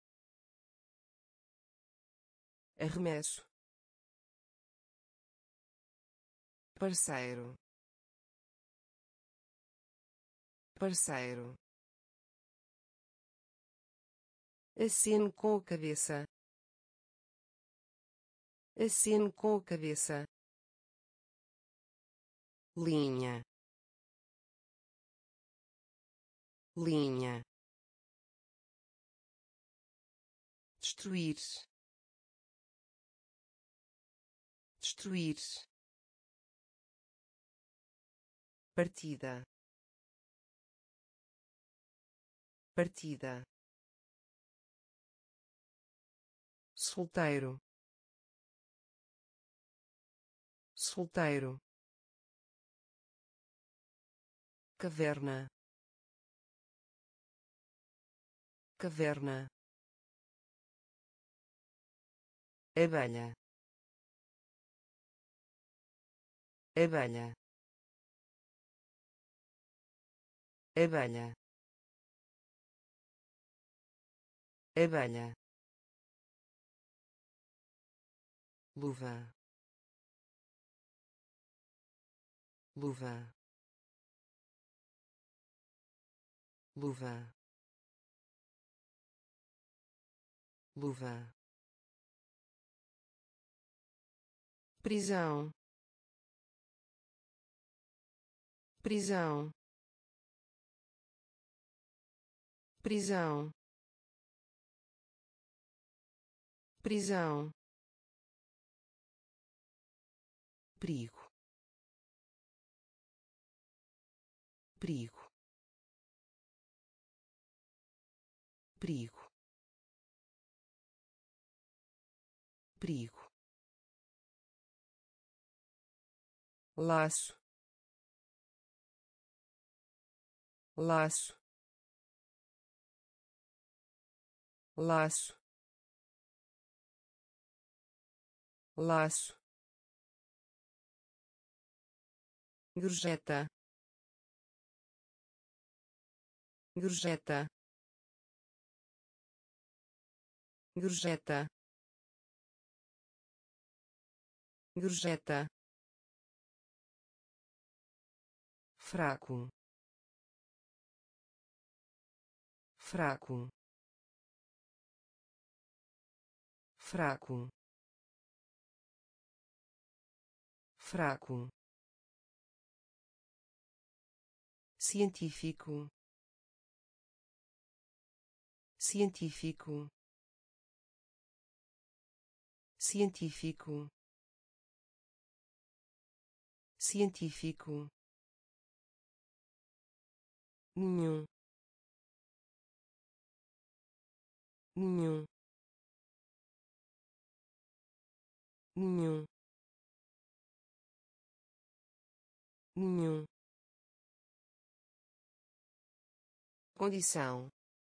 arremesso, parceiro, parceiro, aceno com a cabeça, aceno com a cabeça, linha, linha, destruir, destruir, partida, partida, solteiro, solteiro, caverna, caverna, abelha, abelha, abelha, abelha, luva, luva, luva, luva, prisão, prisão, prisão, prisão, perigo, perigo, perigo, perigo, laço, laço, laço, laço, gorjeta, gorjeta, gorjeta, gorjeta, fraco, fraco, fraco, fraco, científico, científico, científico, científico, nenhum, nenhum, nenhum, nenhum, condição,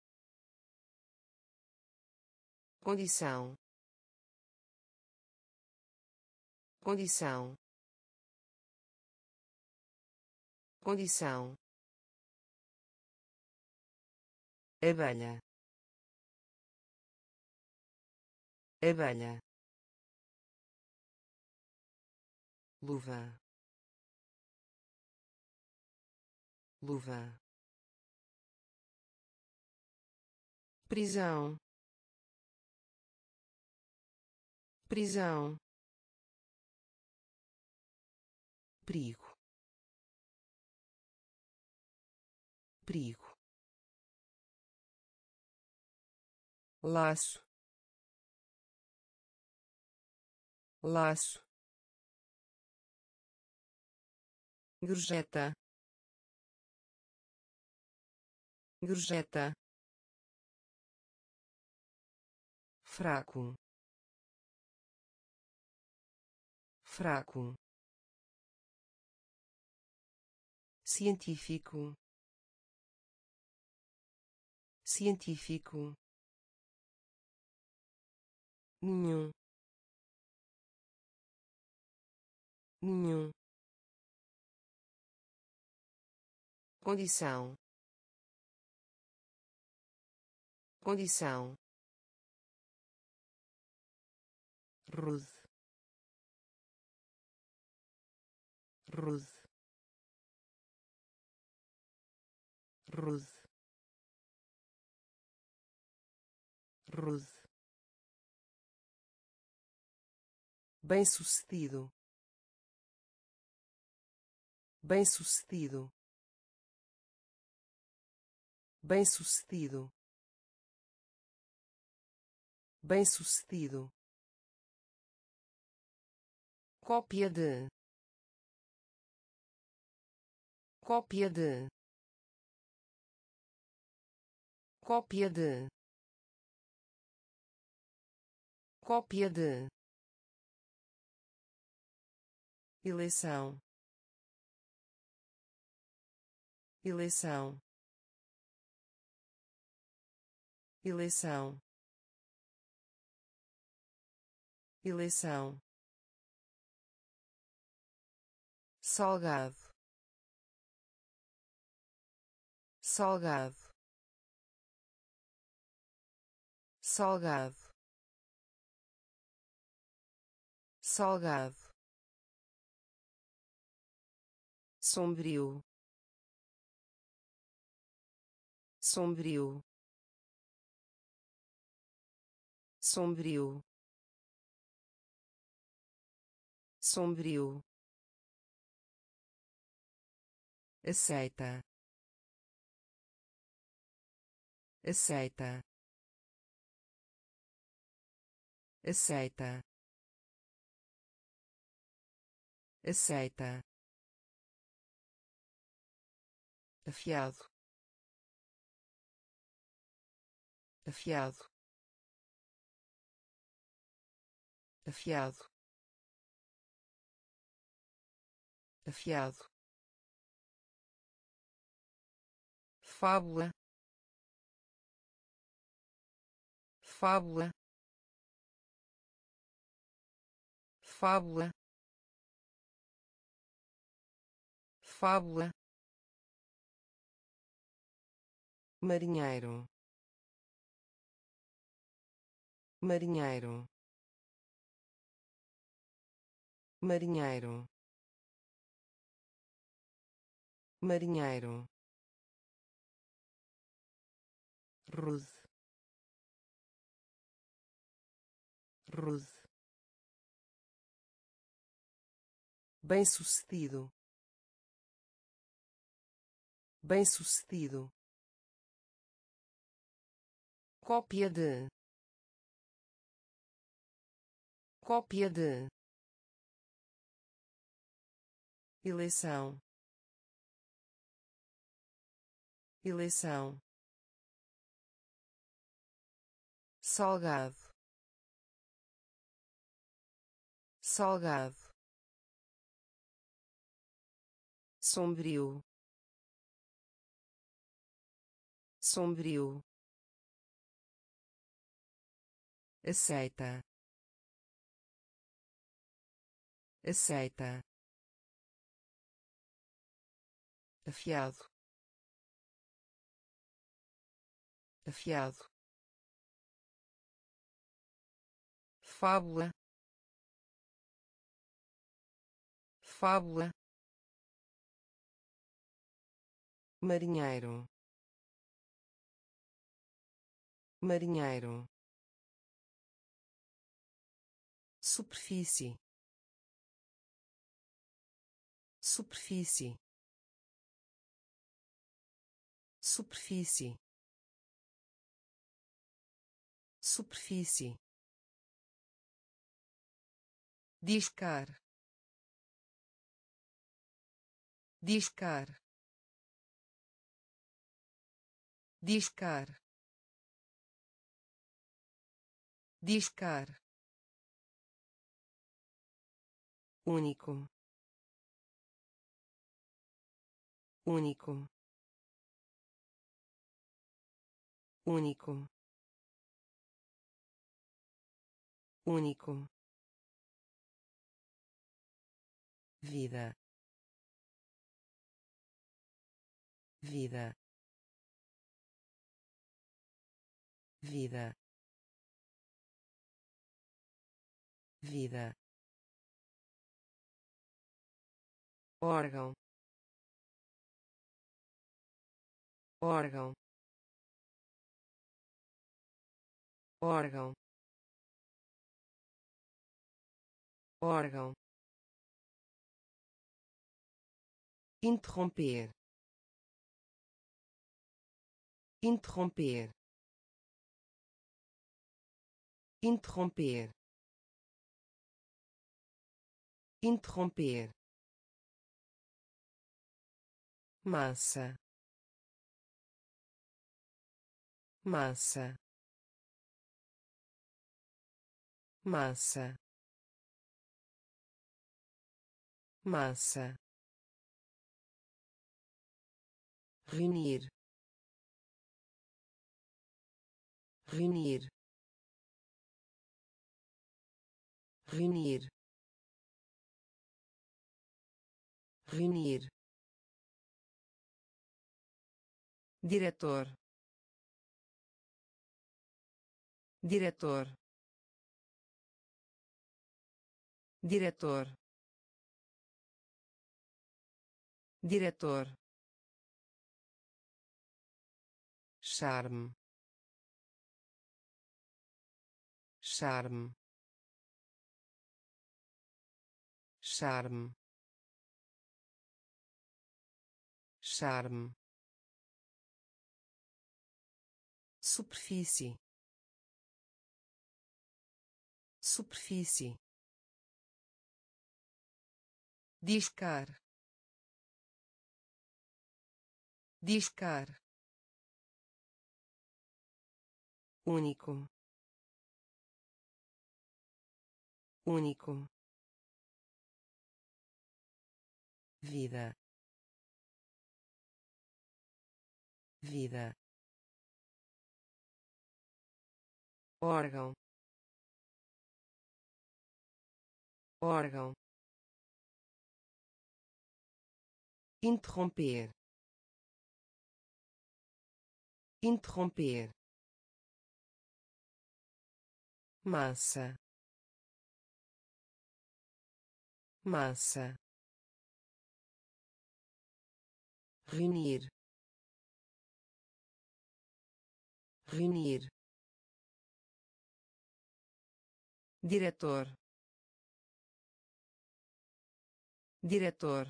condição, condição, condição, abelha, abelha, luva, luva, prisão, prisão, perigo, perigo, laço, laço, gorjeta, gorjeta, fraco, fraco, científico, científico, nenhum, nenhum, condição, condição, rude, rude, rude, rude, bem-sucedido, bem-sucedido, bem-sucedido, bem-sucedido, cópia de, cópia de, cópia de, cópia de, eleição, eleição, eleição, eleição, salgado, salgado, salgado, salgado, sombrio, sombrio, sombrio, sombrio, aceita, aceita, aceita, aceita, afiado, afiado, afiado, afiado, fábula, fábula, fábula, fábula, marinheiro, marinheiro, marinheiro, marinheiro, rude, rude, bem-sucedido, bem-sucedido, cópia de eleição, eleição, salgado, salgado, sombrio, sombrio, aceita, aceita, afiado, afiado, fábula, fábula, marinheiro, marinheiro, superfície, superfície, superfície, superfície, discar, discar, discar, discar, único, único, único, único, vida, vida, vida, vida, órgão, órgão, órgão, órgão, interromper, interromper, interromper, interromper, massa, massa, massa, massa, reunir, reunir, reunir, reunir, diretor, diretor, diretor, diretor, charme, charme, charme, charme, superfície, superfície, discar, discar, único, único, vida, vida, órgão, órgão, interromper, interromper, massa, massa, reunir, reunir, diretor, diretor,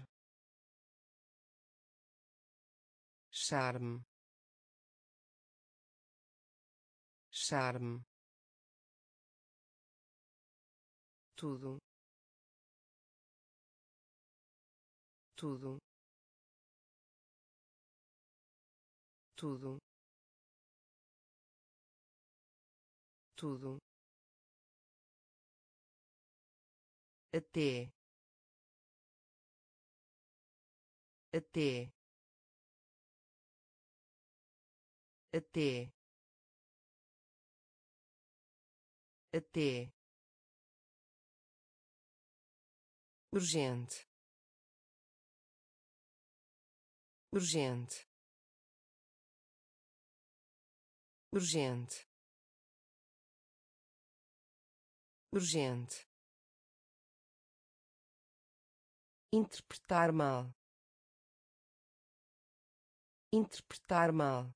charme, charme, tudo, tudo, tudo, tudo, até, até, até, até, urgente, urgente, urgente, urgente, interpretar mal, interpretar mal,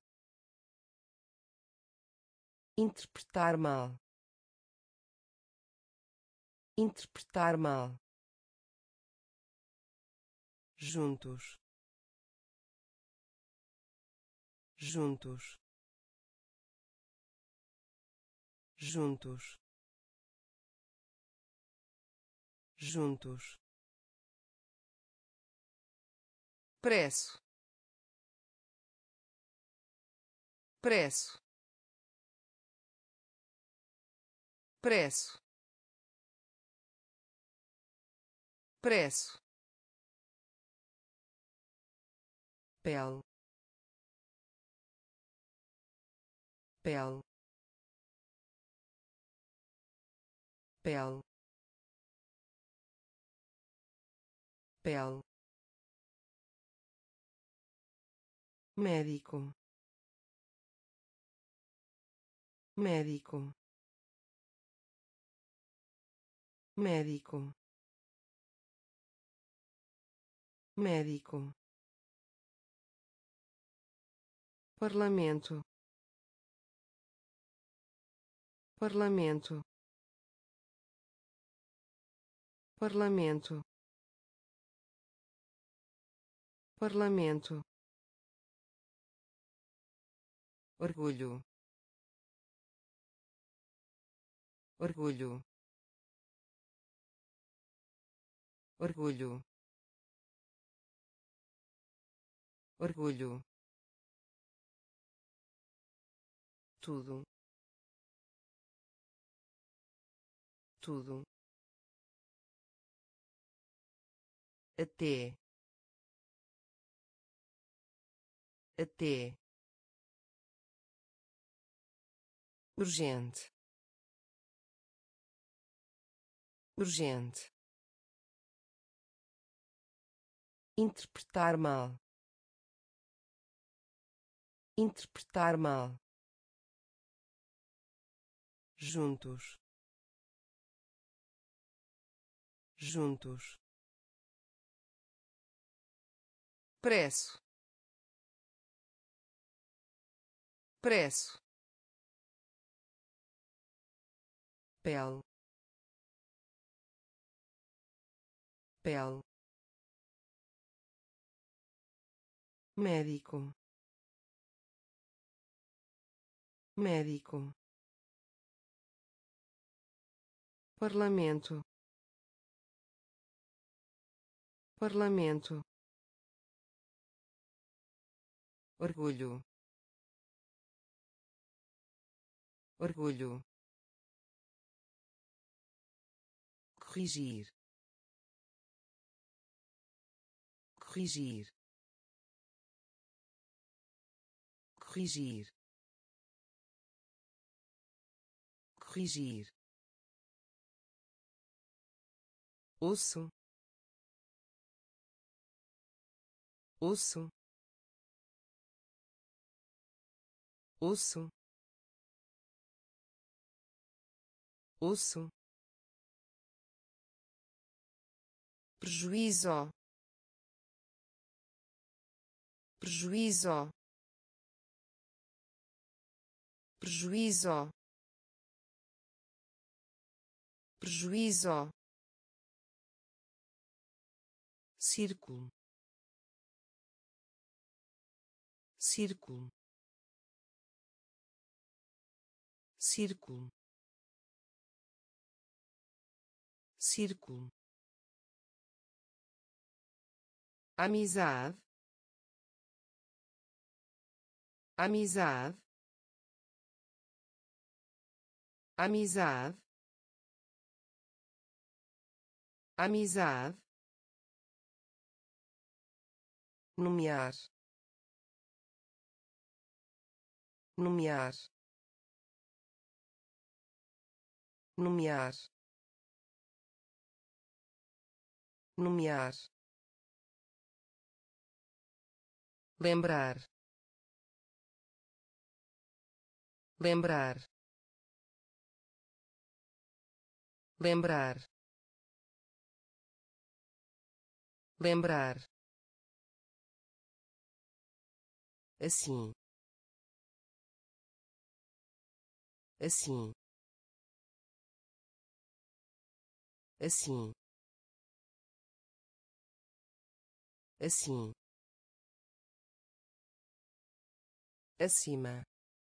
interpretar mal, interpretar mal, juntos, juntos, juntos, juntos, preço, preço, preço, preço, pele, pele, pele, pele, médico, médico, médico, médico, parlamento, parlamento, parlamento, parlamento, orgulho, orgulho, orgulho, orgulho, tudo, tudo, até, até, urgente, urgente, interpretar mal, interpretar mal, juntos, juntos, preço, preço, pele, pele, médico, médico, parlamento, parlamento, orgulho, orgulho, corrigir, corrigir, corrigir, corrigir, osso, osso, osso, osso, prejuízo, prejuízo, prejuízo, prejuízo, círculo, círculo, círculo, círculo, amizade, amizade, amizade, amizade, nomear, nomear, nomear, nomear, lembrar, lembrar, lembrar, lembrar, assim, assim, assim, assim, acima,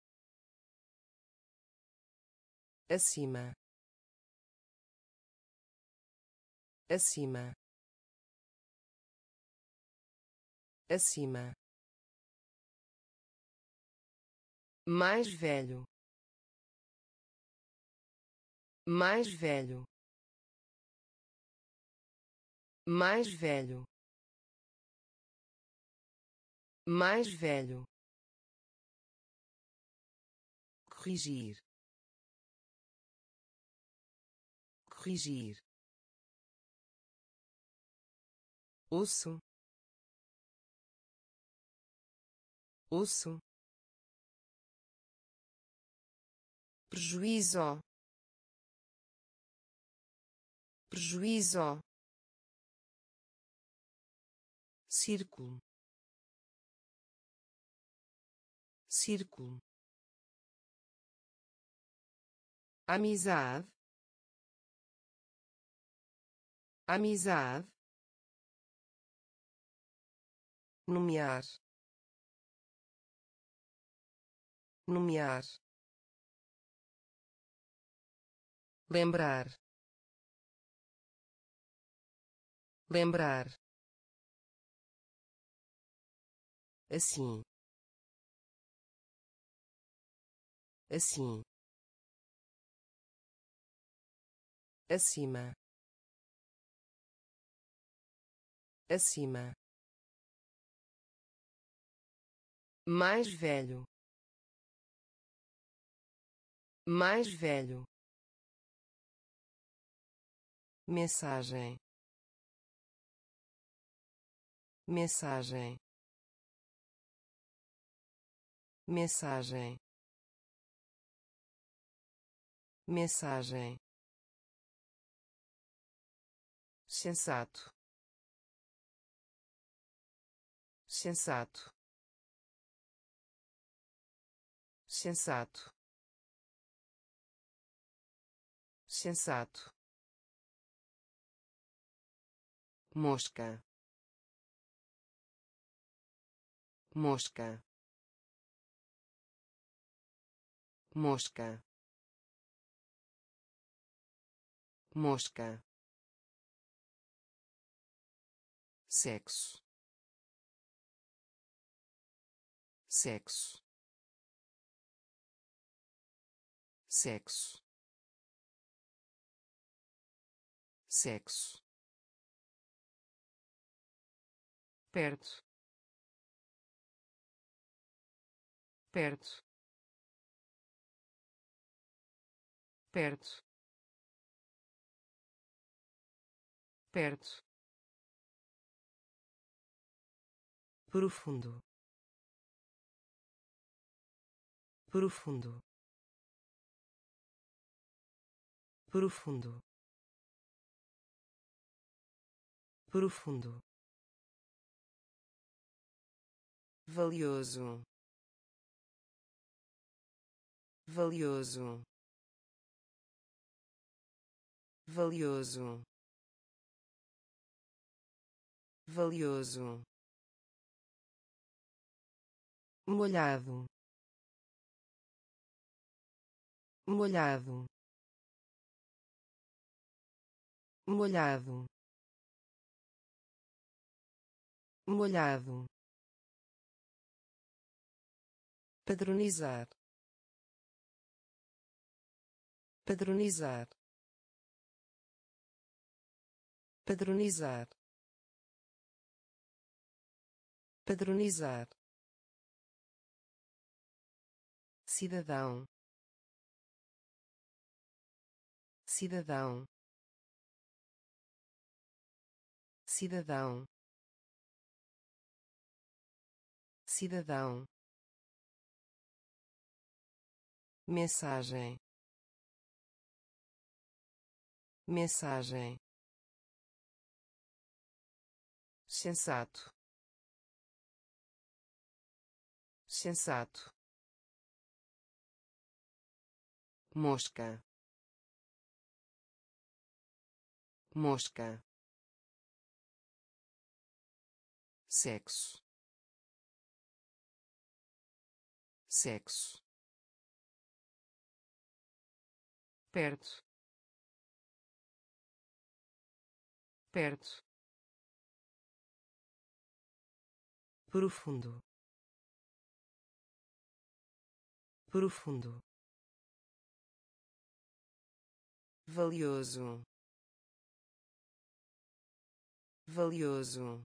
acima, acima, acima, mais velho, mais velho, mais velho, mais velho, corrigir, corrigir, osso, osso, prejuízo, prejuízo, círculo, círculo, amizade, amizade, nomear, nomear, lembrar, lembrar, assim, assim, acima, acima, mais velho, mais velho, mensagem, mensagem, mensagem, mensagem, sensato, sensato, sensato, sensato, mosca, mosca, mosca, mosca, sexo, sexo, sexo, sexo, perto, perto, perto, perto, profundo, profundo, profundo, profundo, valioso, valioso, valioso, valioso, molhado, molhado, molhado, molhado, padronizar, padronizar, padronizar, padronizar, cidadão, cidadão, cidadão, cidadão, mensagem, mensagem, sensato, sensato, mosca, mosca, sexo, sexo, perto, perto, profundo, profundo, valioso, valioso,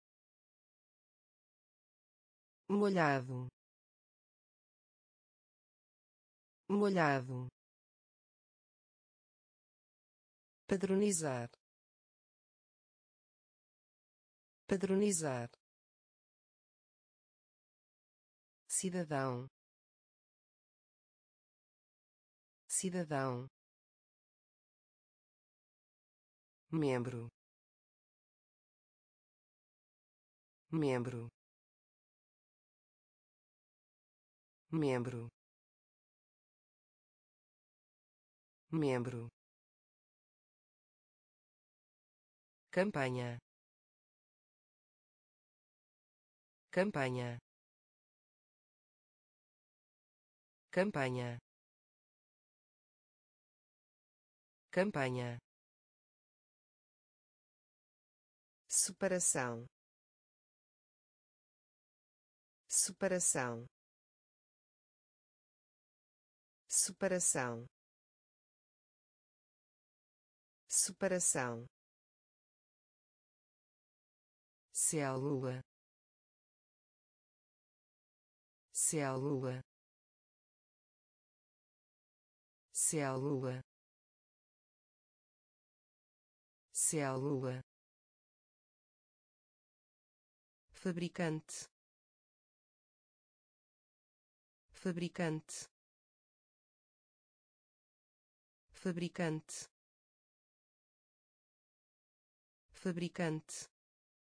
molhado, molhado, padronizar, padronizar, cidadão, cidadão, membro, membro, membro, membro, campanha, campanha, campanha, campanha, separação, separação, separação, separação, célula, célula, célula, célula, fabricante, fabricante, fabricante, fabricante,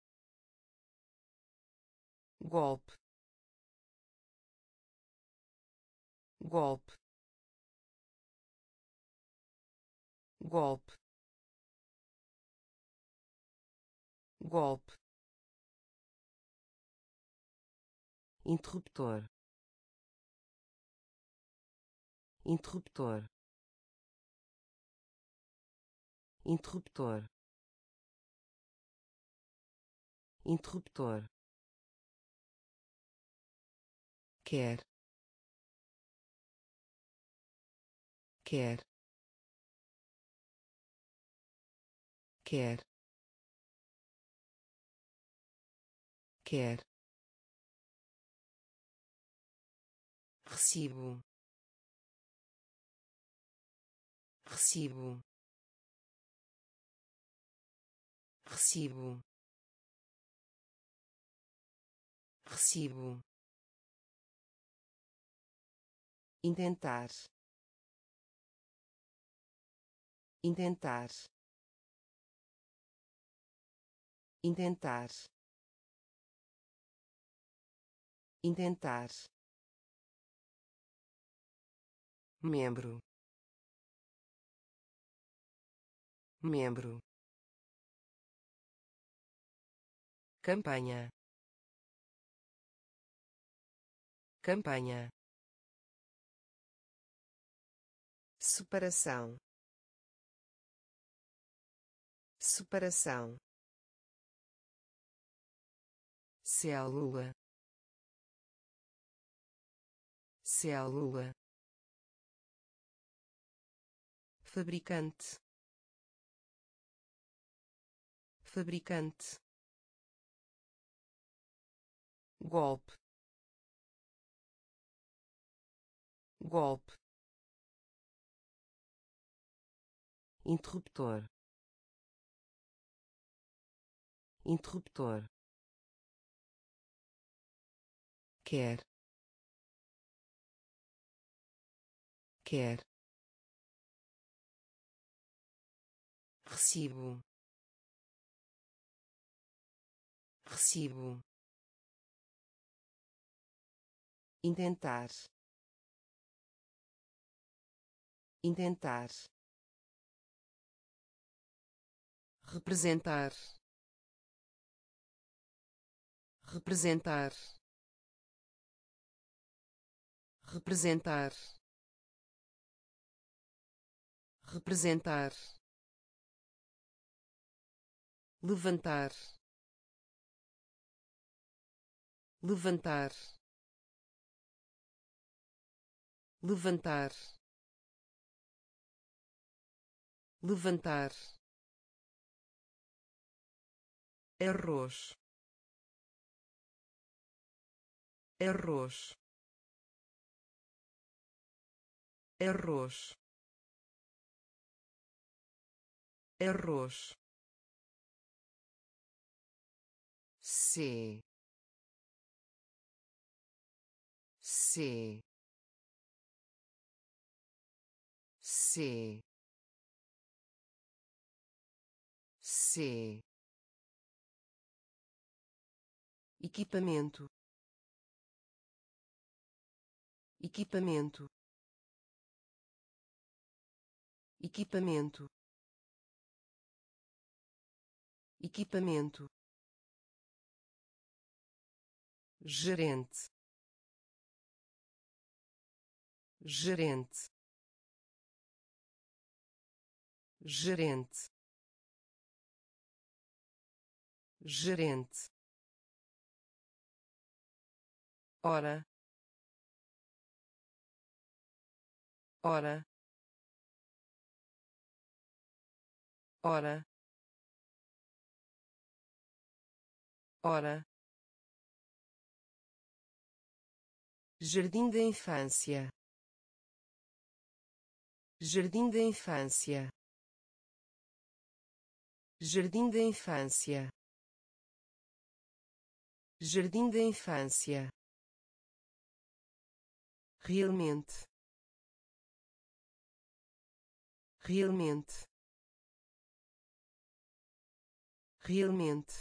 golpe, golpe, golpe, golpe, interruptor, interruptor, interruptor, interruptor, quer, quer, quer, quer, recibo, recibo, recibo, recibo, intentar, intentar, intentar, intentar, membro, membro, campanha, campanha, separação, separação, célula, célula, fabricante, fabricante, golpe, golpe, interruptor, interruptor, quer, quer, recibo, recibo, intentar, intentar, representar, representar, representar, representar, levantar, levantar, levantar, levantar, arroz, arroz, arroz, arroz, C, C, C, C, equipamento, equipamento, equipamento, equipamento, gerente, gerente, gerente, gerente, hora, hora, hora, hora, jardim da infância, jardim da infância, jardim da infância, jardim da infância, realmente, realmente, realmente,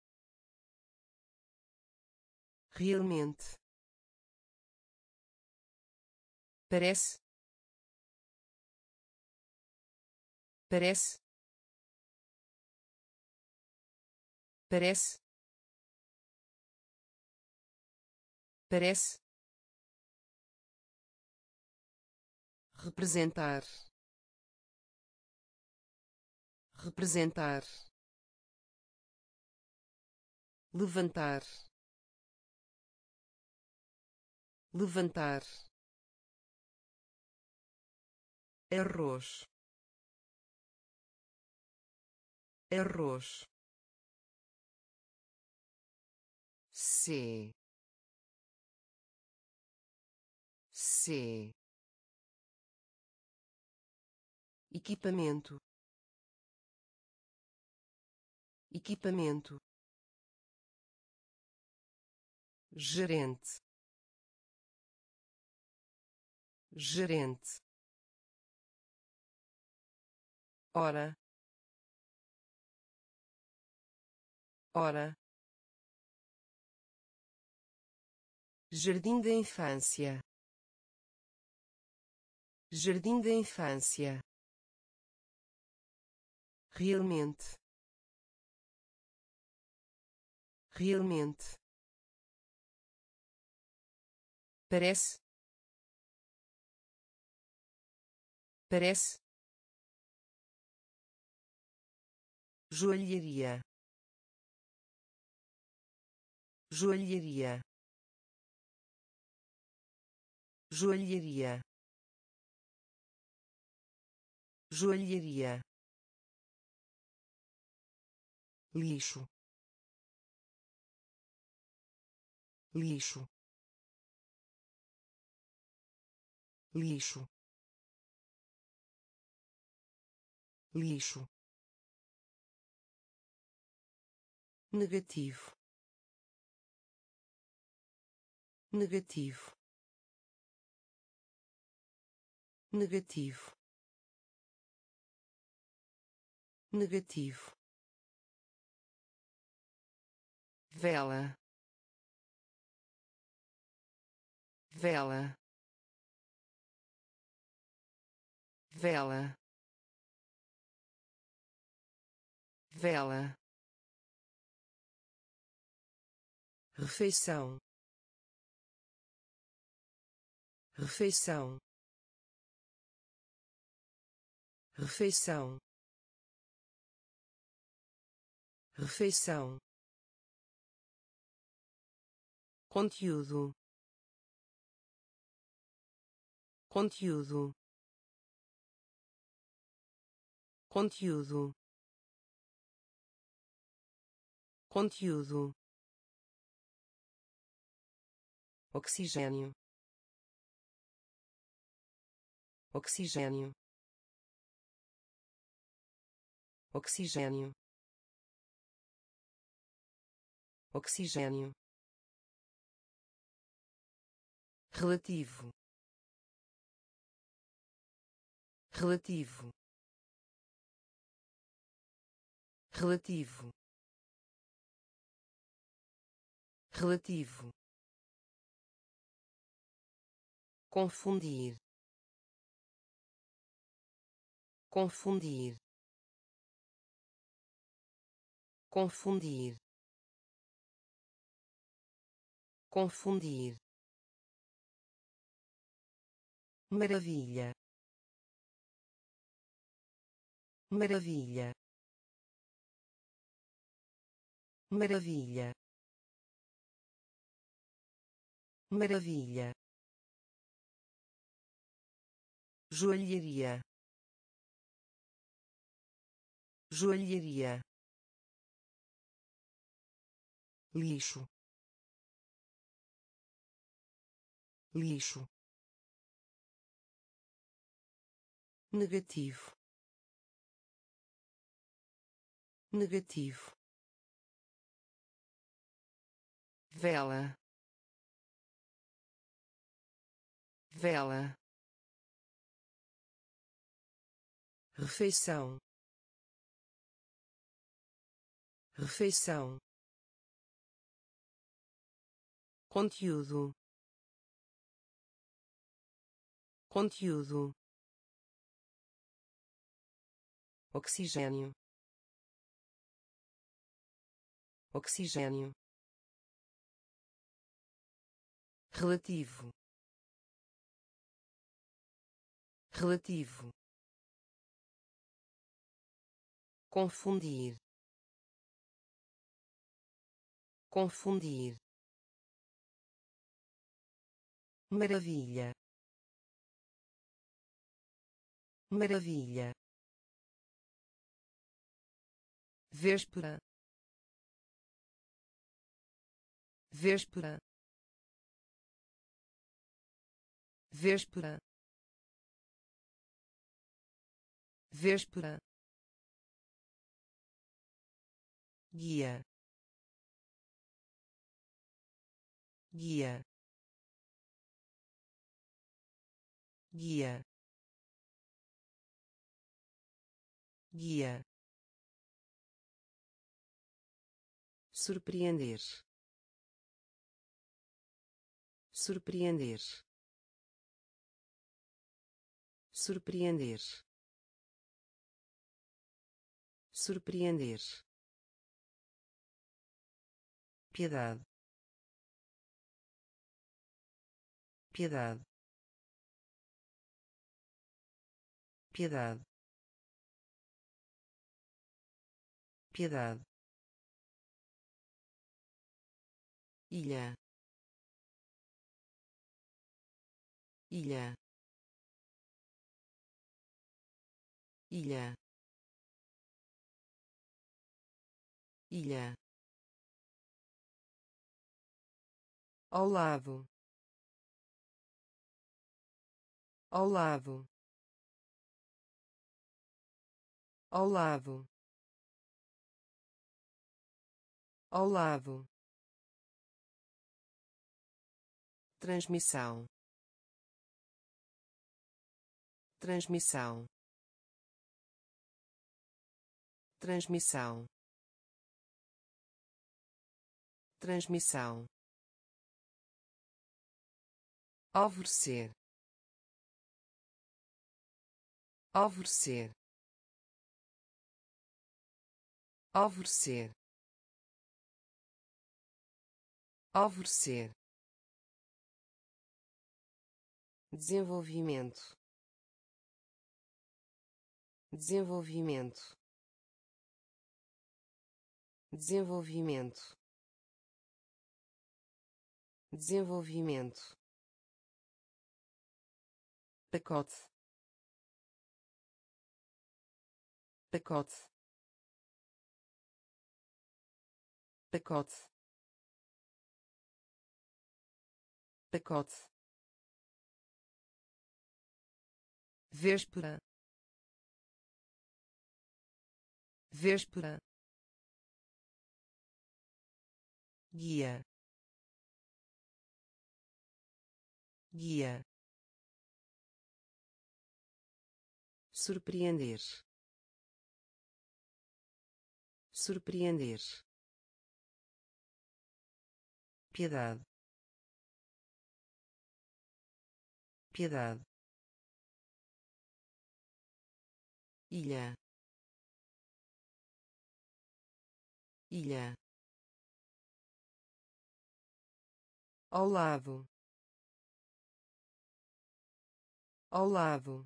realmente, parece, parece, parece, parece, representar, representar, levantar, levantar, arroz, arroz, C, C, equipamento, equipamento, gerente, gerente, hora, hora, jardim da infância, jardim da infância, realmente, realmente, parece, parece, joalharia, joalharia, joalharia, joalharia, lixo, lixo, lixo, lixo, negativo, negativo, negativo, negativo, vela, vela, vela, vela, refeição, refeição, refeição, refeição, conteúdo, conteúdo, conteúdo, conteúdo, oxigênio, oxigênio, oxigênio, oxigênio, relativo, relativo, relativo, relativo, confundir, confundir, confundir, confundir, maravilha, maravilha, maravilha, maravilha, joalharia, joalharia, lixo, lixo, negativo, negativo, vela, vela, refeição, refeição, conteúdo, conteúdo, oxigênio, oxigênio, relativo, relativo, confundir, confundir, maravilha, maravilha, véspera, véspera, véspera, véspera, guia, guia, guia, guia, surpreender, surpreender, surpreender, surpreender, piedade, piedade, piedade, piedade, ilha, ilha, ilha, ilha, ao lado, ao lado, ao lado, ao lado, transmissão, transmissão, transmissão, transmissão, alvorecer, alvorecer, alvorecer, alvorecer, desenvolvimento, desenvolvimento, desenvolvimento, desenvolvimento, pacote, pacote, pacote, pacote, véspera, véspera, guia, guia, surpreender, surpreender, piedade, piedade, ilha, ilha, ao lado, ao lado,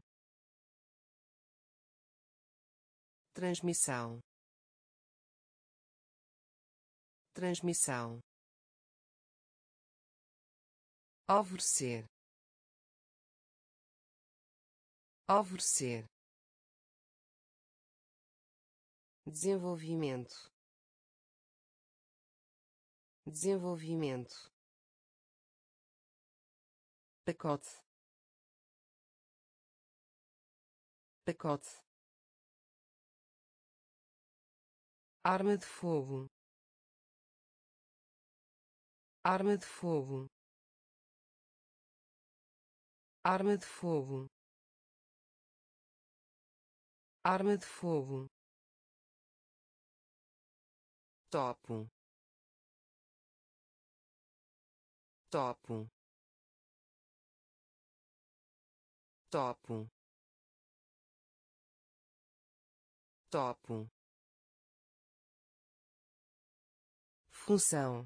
transmissão, transmissão, alvorecer, alvorecer, desenvolvimento, desenvolvimento, pacote, pacote, arma de fogo, arma de fogo, arma de fogo, arma de fogo, topo, topo, topo, topo, função,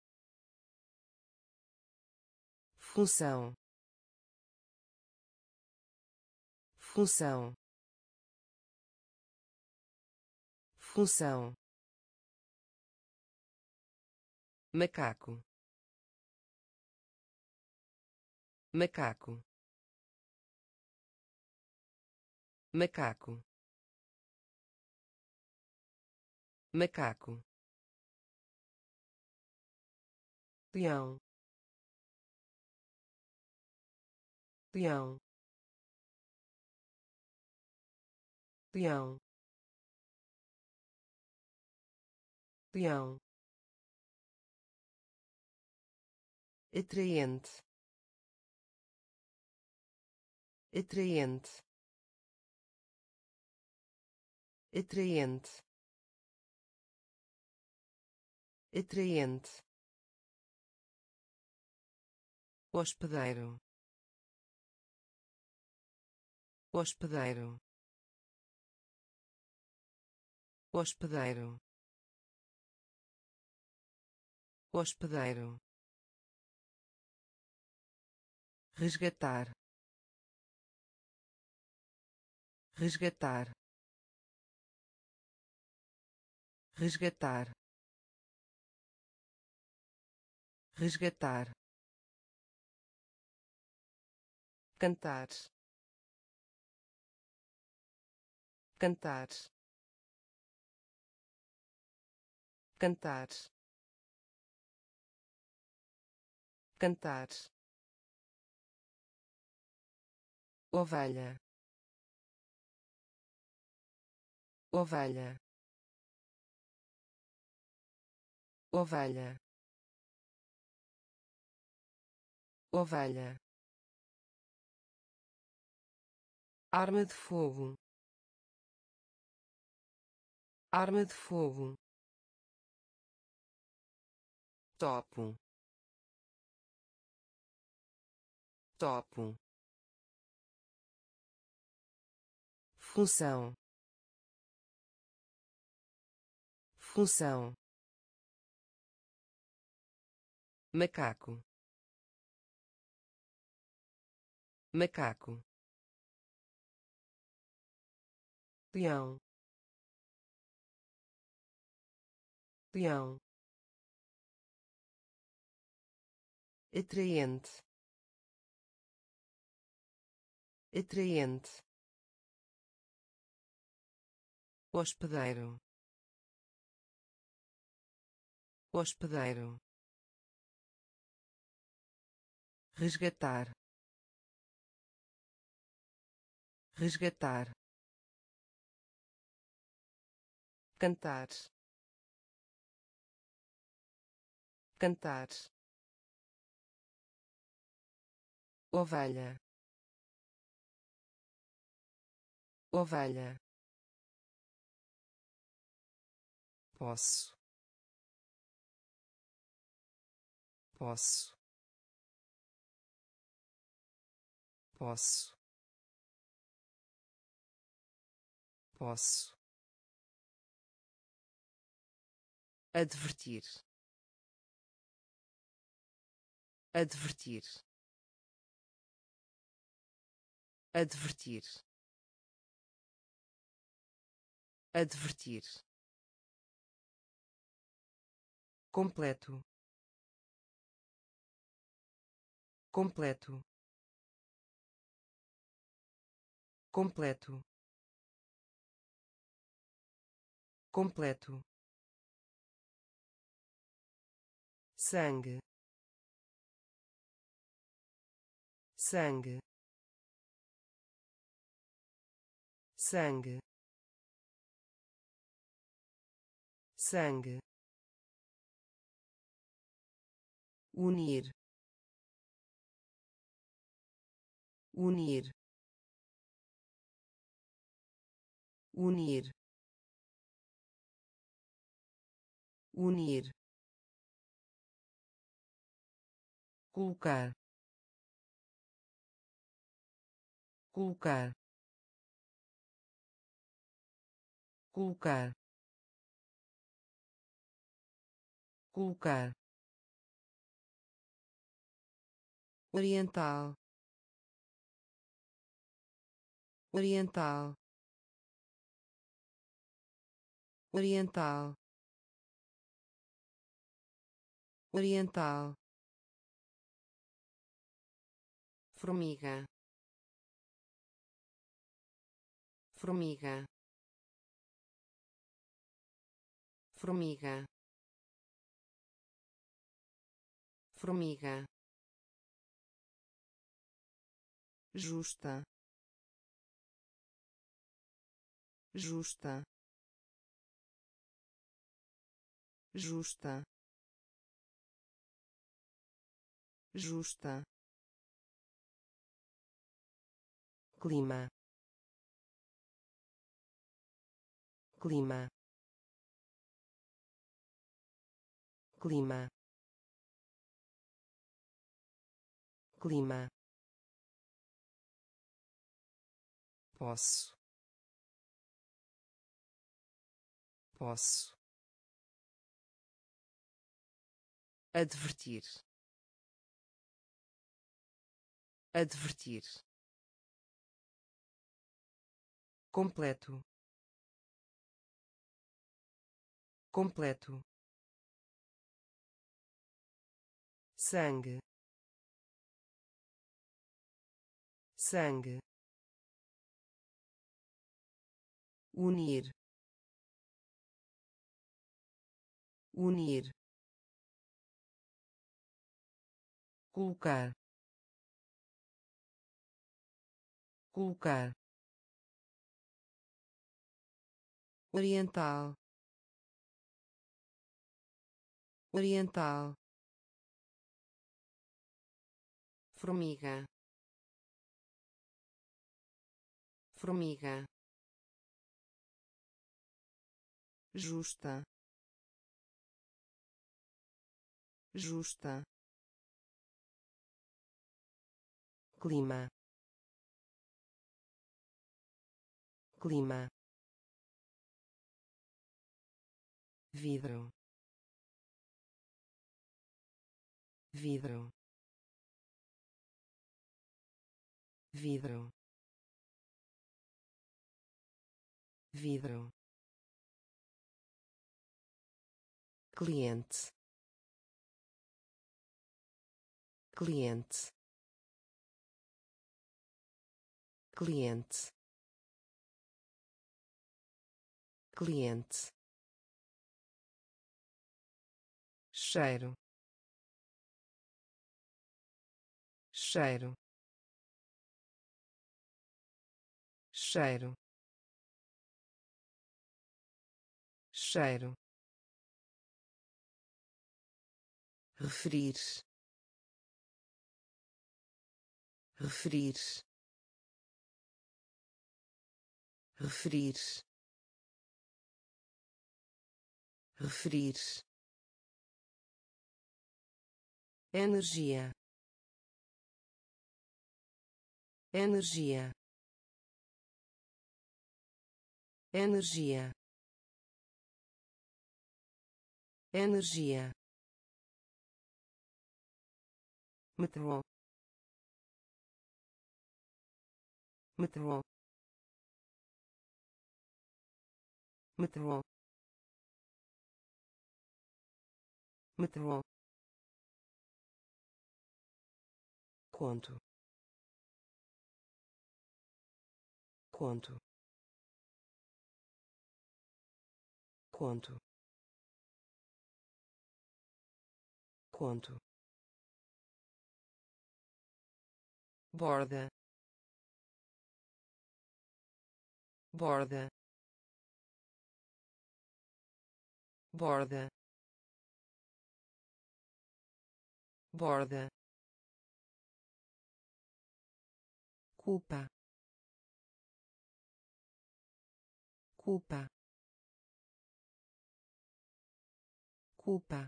função, função, função, macaco, macaco, macaco, macaco, leão, leão, leão, leão, atraente, atraente, atraente, atraente, hospedeiro, hospedeiro, hospedeiro, hospedeiro, resgatar, resgatar, resgatar, resgatar, cantar, cantar, cantar, cantar, ovelha, ovelha, ovelha, ovelha, arma de fogo, arma de fogo, topo, topo, função, função, macaco, macaco, leão, leão, atraente, atraente, hospedeiro, hospedeiro, resgatar, resgatar, cantar, cantar, ovelha, ovelha, posso, posso, posso, posso, advertir, advertir, advertir, advertir, completo, completo, completo, completo, sangue, sangue, sangue, sangue, unir, unir, unir, unir, colocar, colocar, colocar, colocar, oriental, oriental, oriental, oriental, formiga, formiga, formiga, formiga, justa, justa, justa, justa, clima, clima, clima, clima, posso, posso, advertir, advertir, completo, completo, sangue, sangue, unir, unir, colocar, colocar, oriental, oriental, formiga, formiga, justa, justa, clima, clima, vidro, vidro, vidro, vidro, cliente, cliente, cliente, cliente, cheiro, cheiro, cheiro, cheiro, referir, referir, referir, referir, energia, energia, energia, energia, metrô, metrô, metrô, metrô, conto, conto, conto, conto, borda, borda, borda, borda, culpa, culpa, culpa,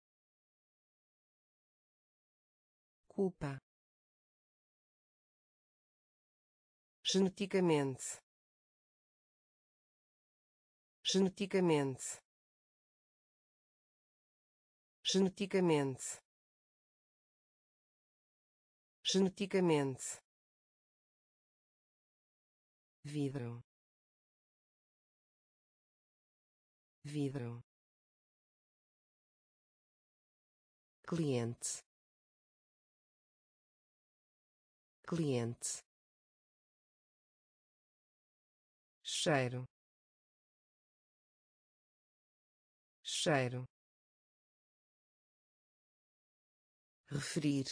culpa, geneticamente, geneticamente, geneticamente, geneticamente, vidro, vidro, cliente, cliente, cheiro, cheiro, referir,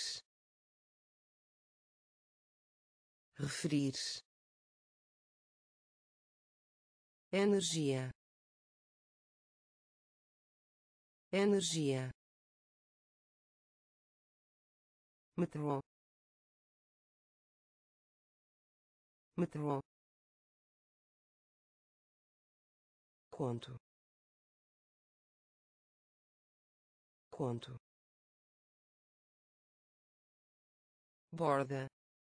referir, energia, energia, metrô, metrô, conto, conto, borda,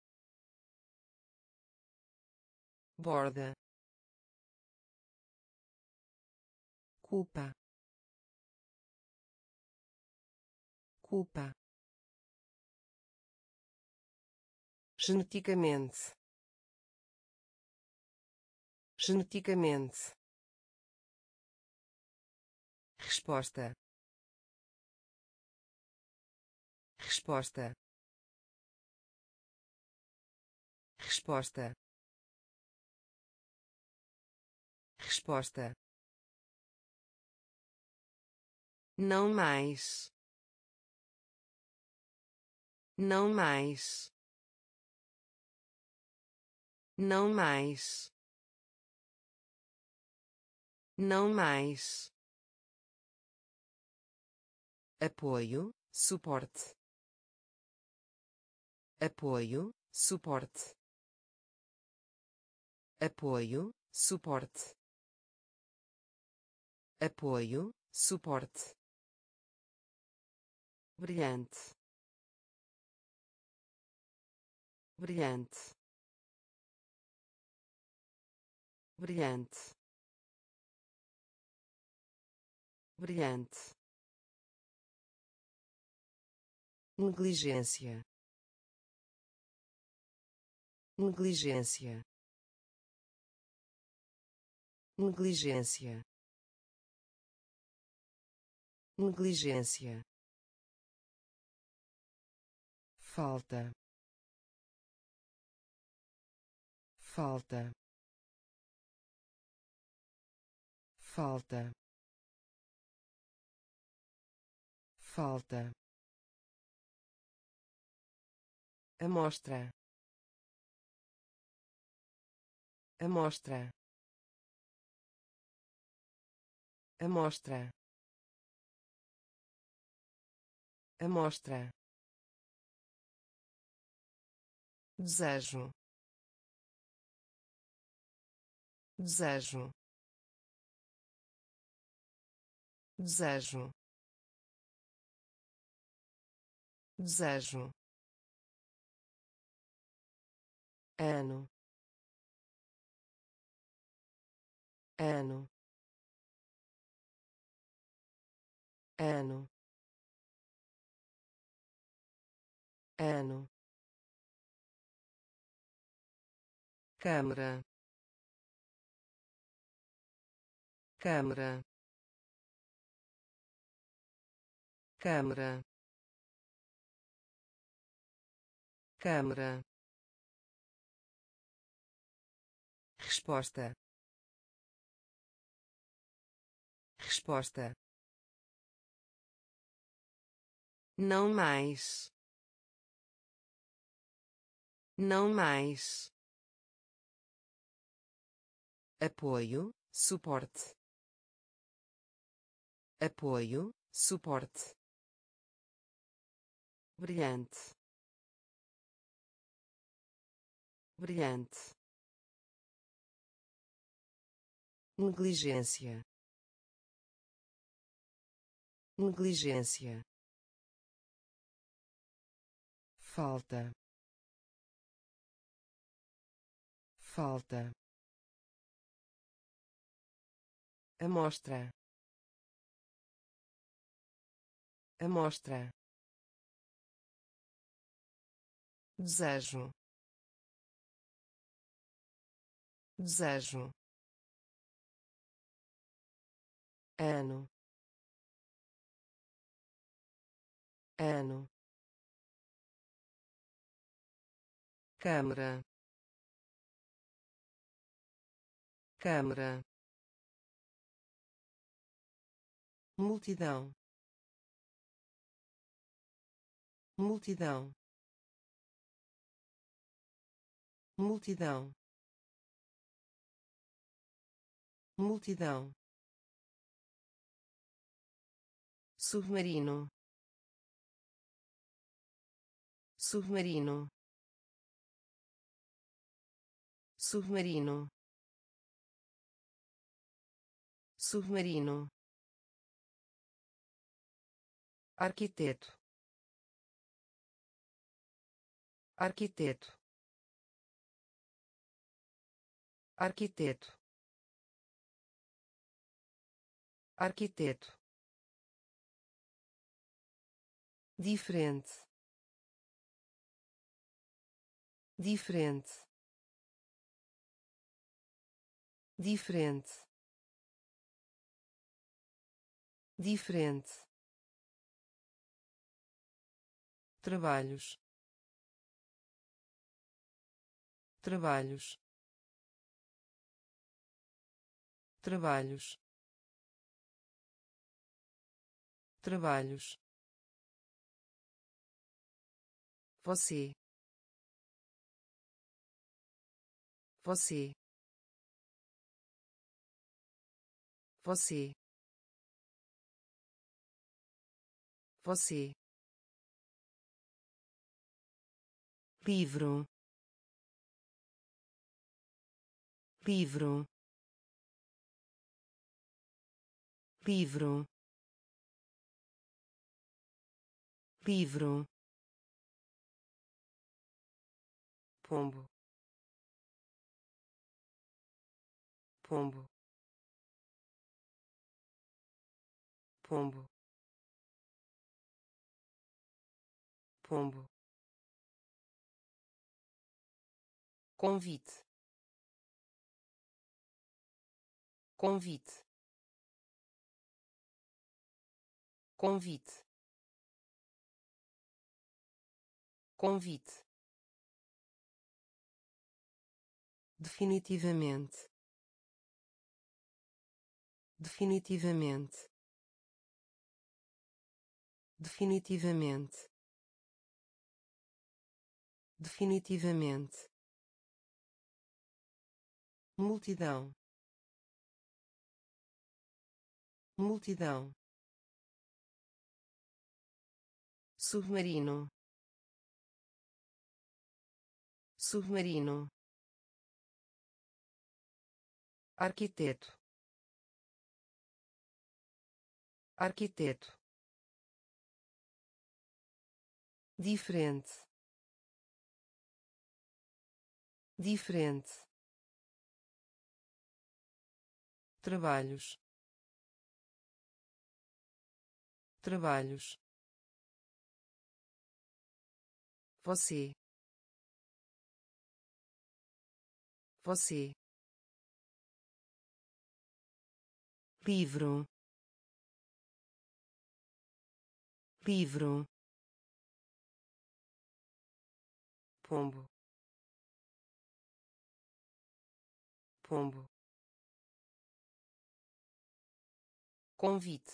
borda, culpa, culpa, geneticamente, geneticamente, resposta, resposta, resposta, resposta, não mais, não mais, não mais, não mais, apoio, suporte, apoio, suporte, apoio, suporte, apoio, suporte, brilhante, brilhante, brilhante, brilhante, negligência, negligência, negligência, negligência, falta, falta, falta, falta, amostra, amostra, amostra, amostra, desejo, desejo, desejo, desejo, ano, ano, ano, ano, câmara, câmara, câmara, câmara, resposta, resposta, não mais, não mais, apoio, suporte, apoio, suporte, brilhante, brilhante, negligência, negligência, falta, falta, amostra, amostra, desejo, desejo, ano, ano, câmara, câmara, multidão, multidão, multidão, multidão, submarino, submarino, submarino, submarino, arquiteto, arquiteto, arquiteto, arquiteto, diferente, diferente, diferente, diferente, trabalhos, trabalhos, trabalhos, trabalhos, você, você, você, você, livro, livro, livro, livro, pombo, pombo, pombo, pombo, convite, convite, convite, convite, definitivamente, definitivamente, definitivamente, definitivamente, multidão, multidão, submarino, submarino, arquiteto, arquiteto, diferente, diferente, trabalhos, trabalhos, você, você, livro, livro, pombo, pombo, convite,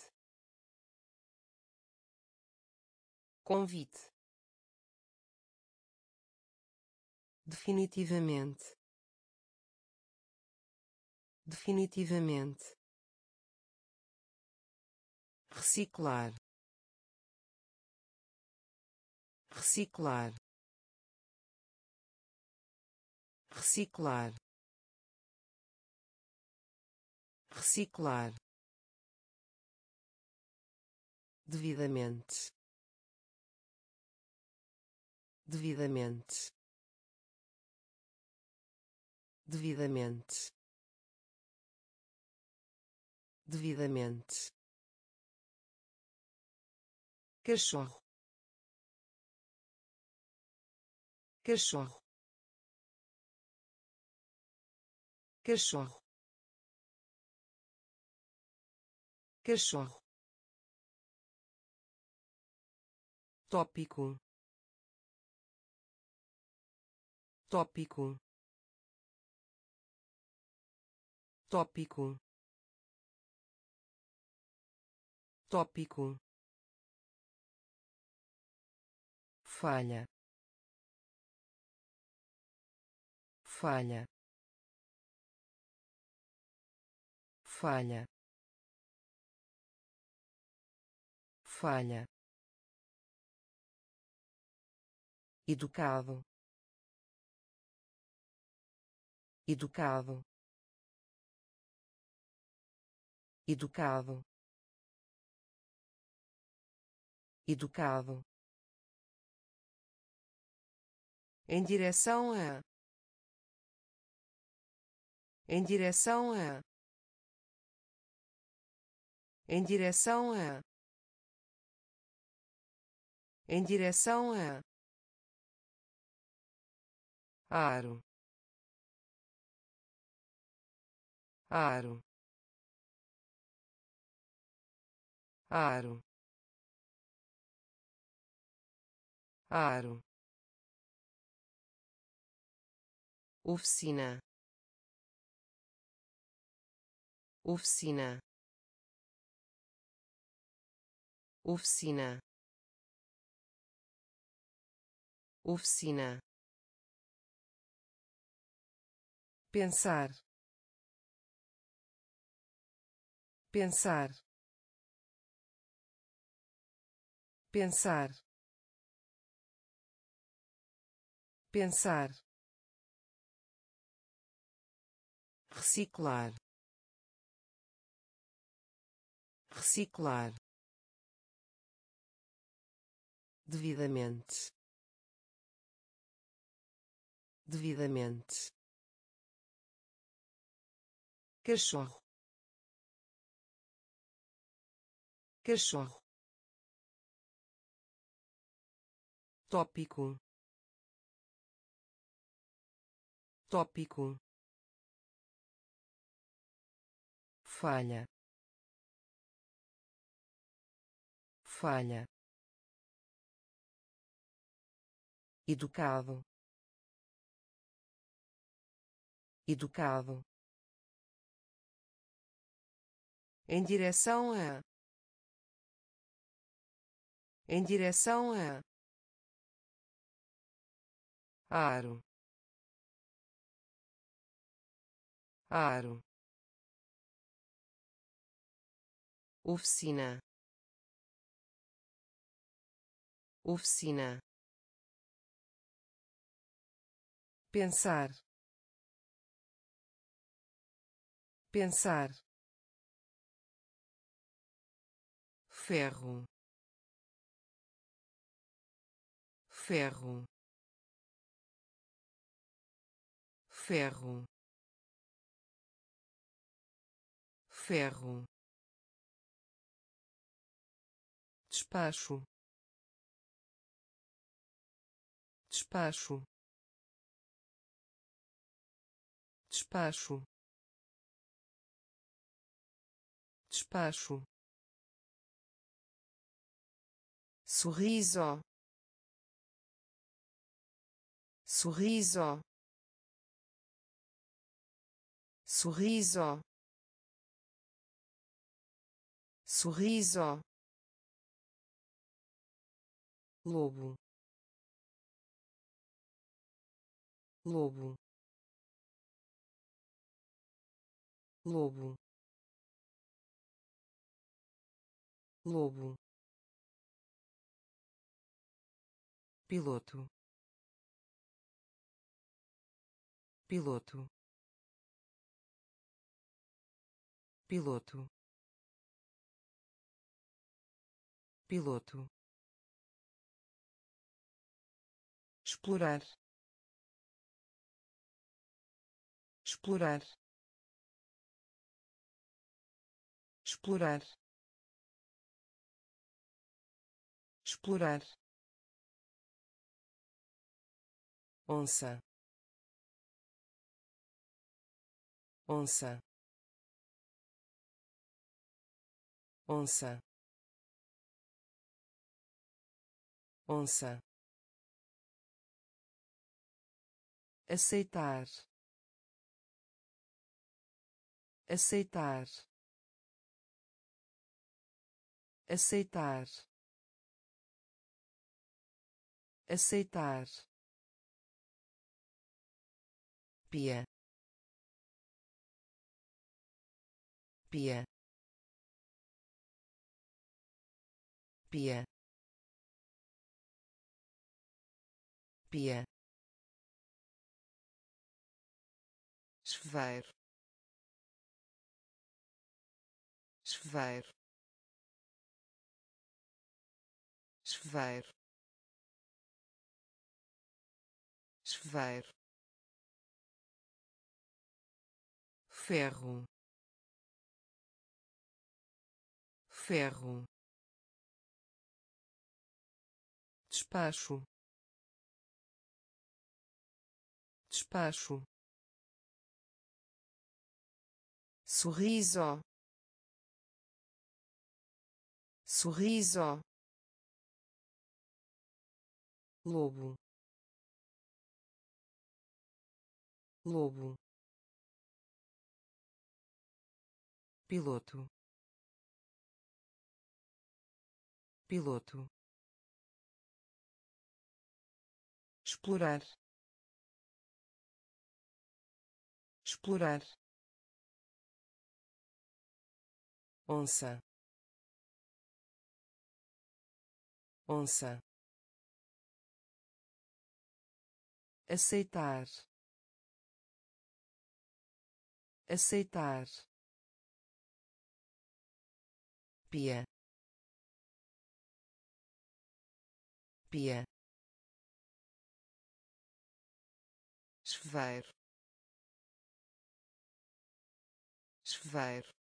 convite, definitivamente, definitivamente, reciclar, reciclar, reciclar, reciclar, devidamente, devidamente, devidamente, devidamente, cachorro, cachorro, cachorro, cachorro, tópico, tópico, tópico, tópico, falha, falha, falha, falha, educado, educado, educado, educado, em direção a, em direção a, em direção a, em direção a, aro, aro, aro, aro, oficina, oficina, oficina, oficina, pensar, pensar, pensar, pensar, reciclar, reciclar, devidamente, devidamente, cachorro, cachorro, tópico, tópico, falha, falha, educado, educado, em direção a, em direção a, aro, aro, oficina, oficina, pensar, pensar, ferro, ferro, ferro, ferro, despacho, despacho, despacho, despacho, sorriso, sorriso, sorriso, sorriso, lobo, lobo, lobo, lobo, piloto, piloto, piloto, piloto, explorar, explorar, explorar, explorar, onça, onça, onça, onça, aceitar, aceitar, aceitar, aceitar, pia, pia, pia, pia, chuveiro, chuveiro, chuveiro, chuveiro, ferro, ferro, despacho, despacho, sorriso, sorriso, lobo, lobo, piloto, piloto, explorar, explorar, onça, onça, aceitar, aceitar, pia, pia, chuveiro, chuveiro,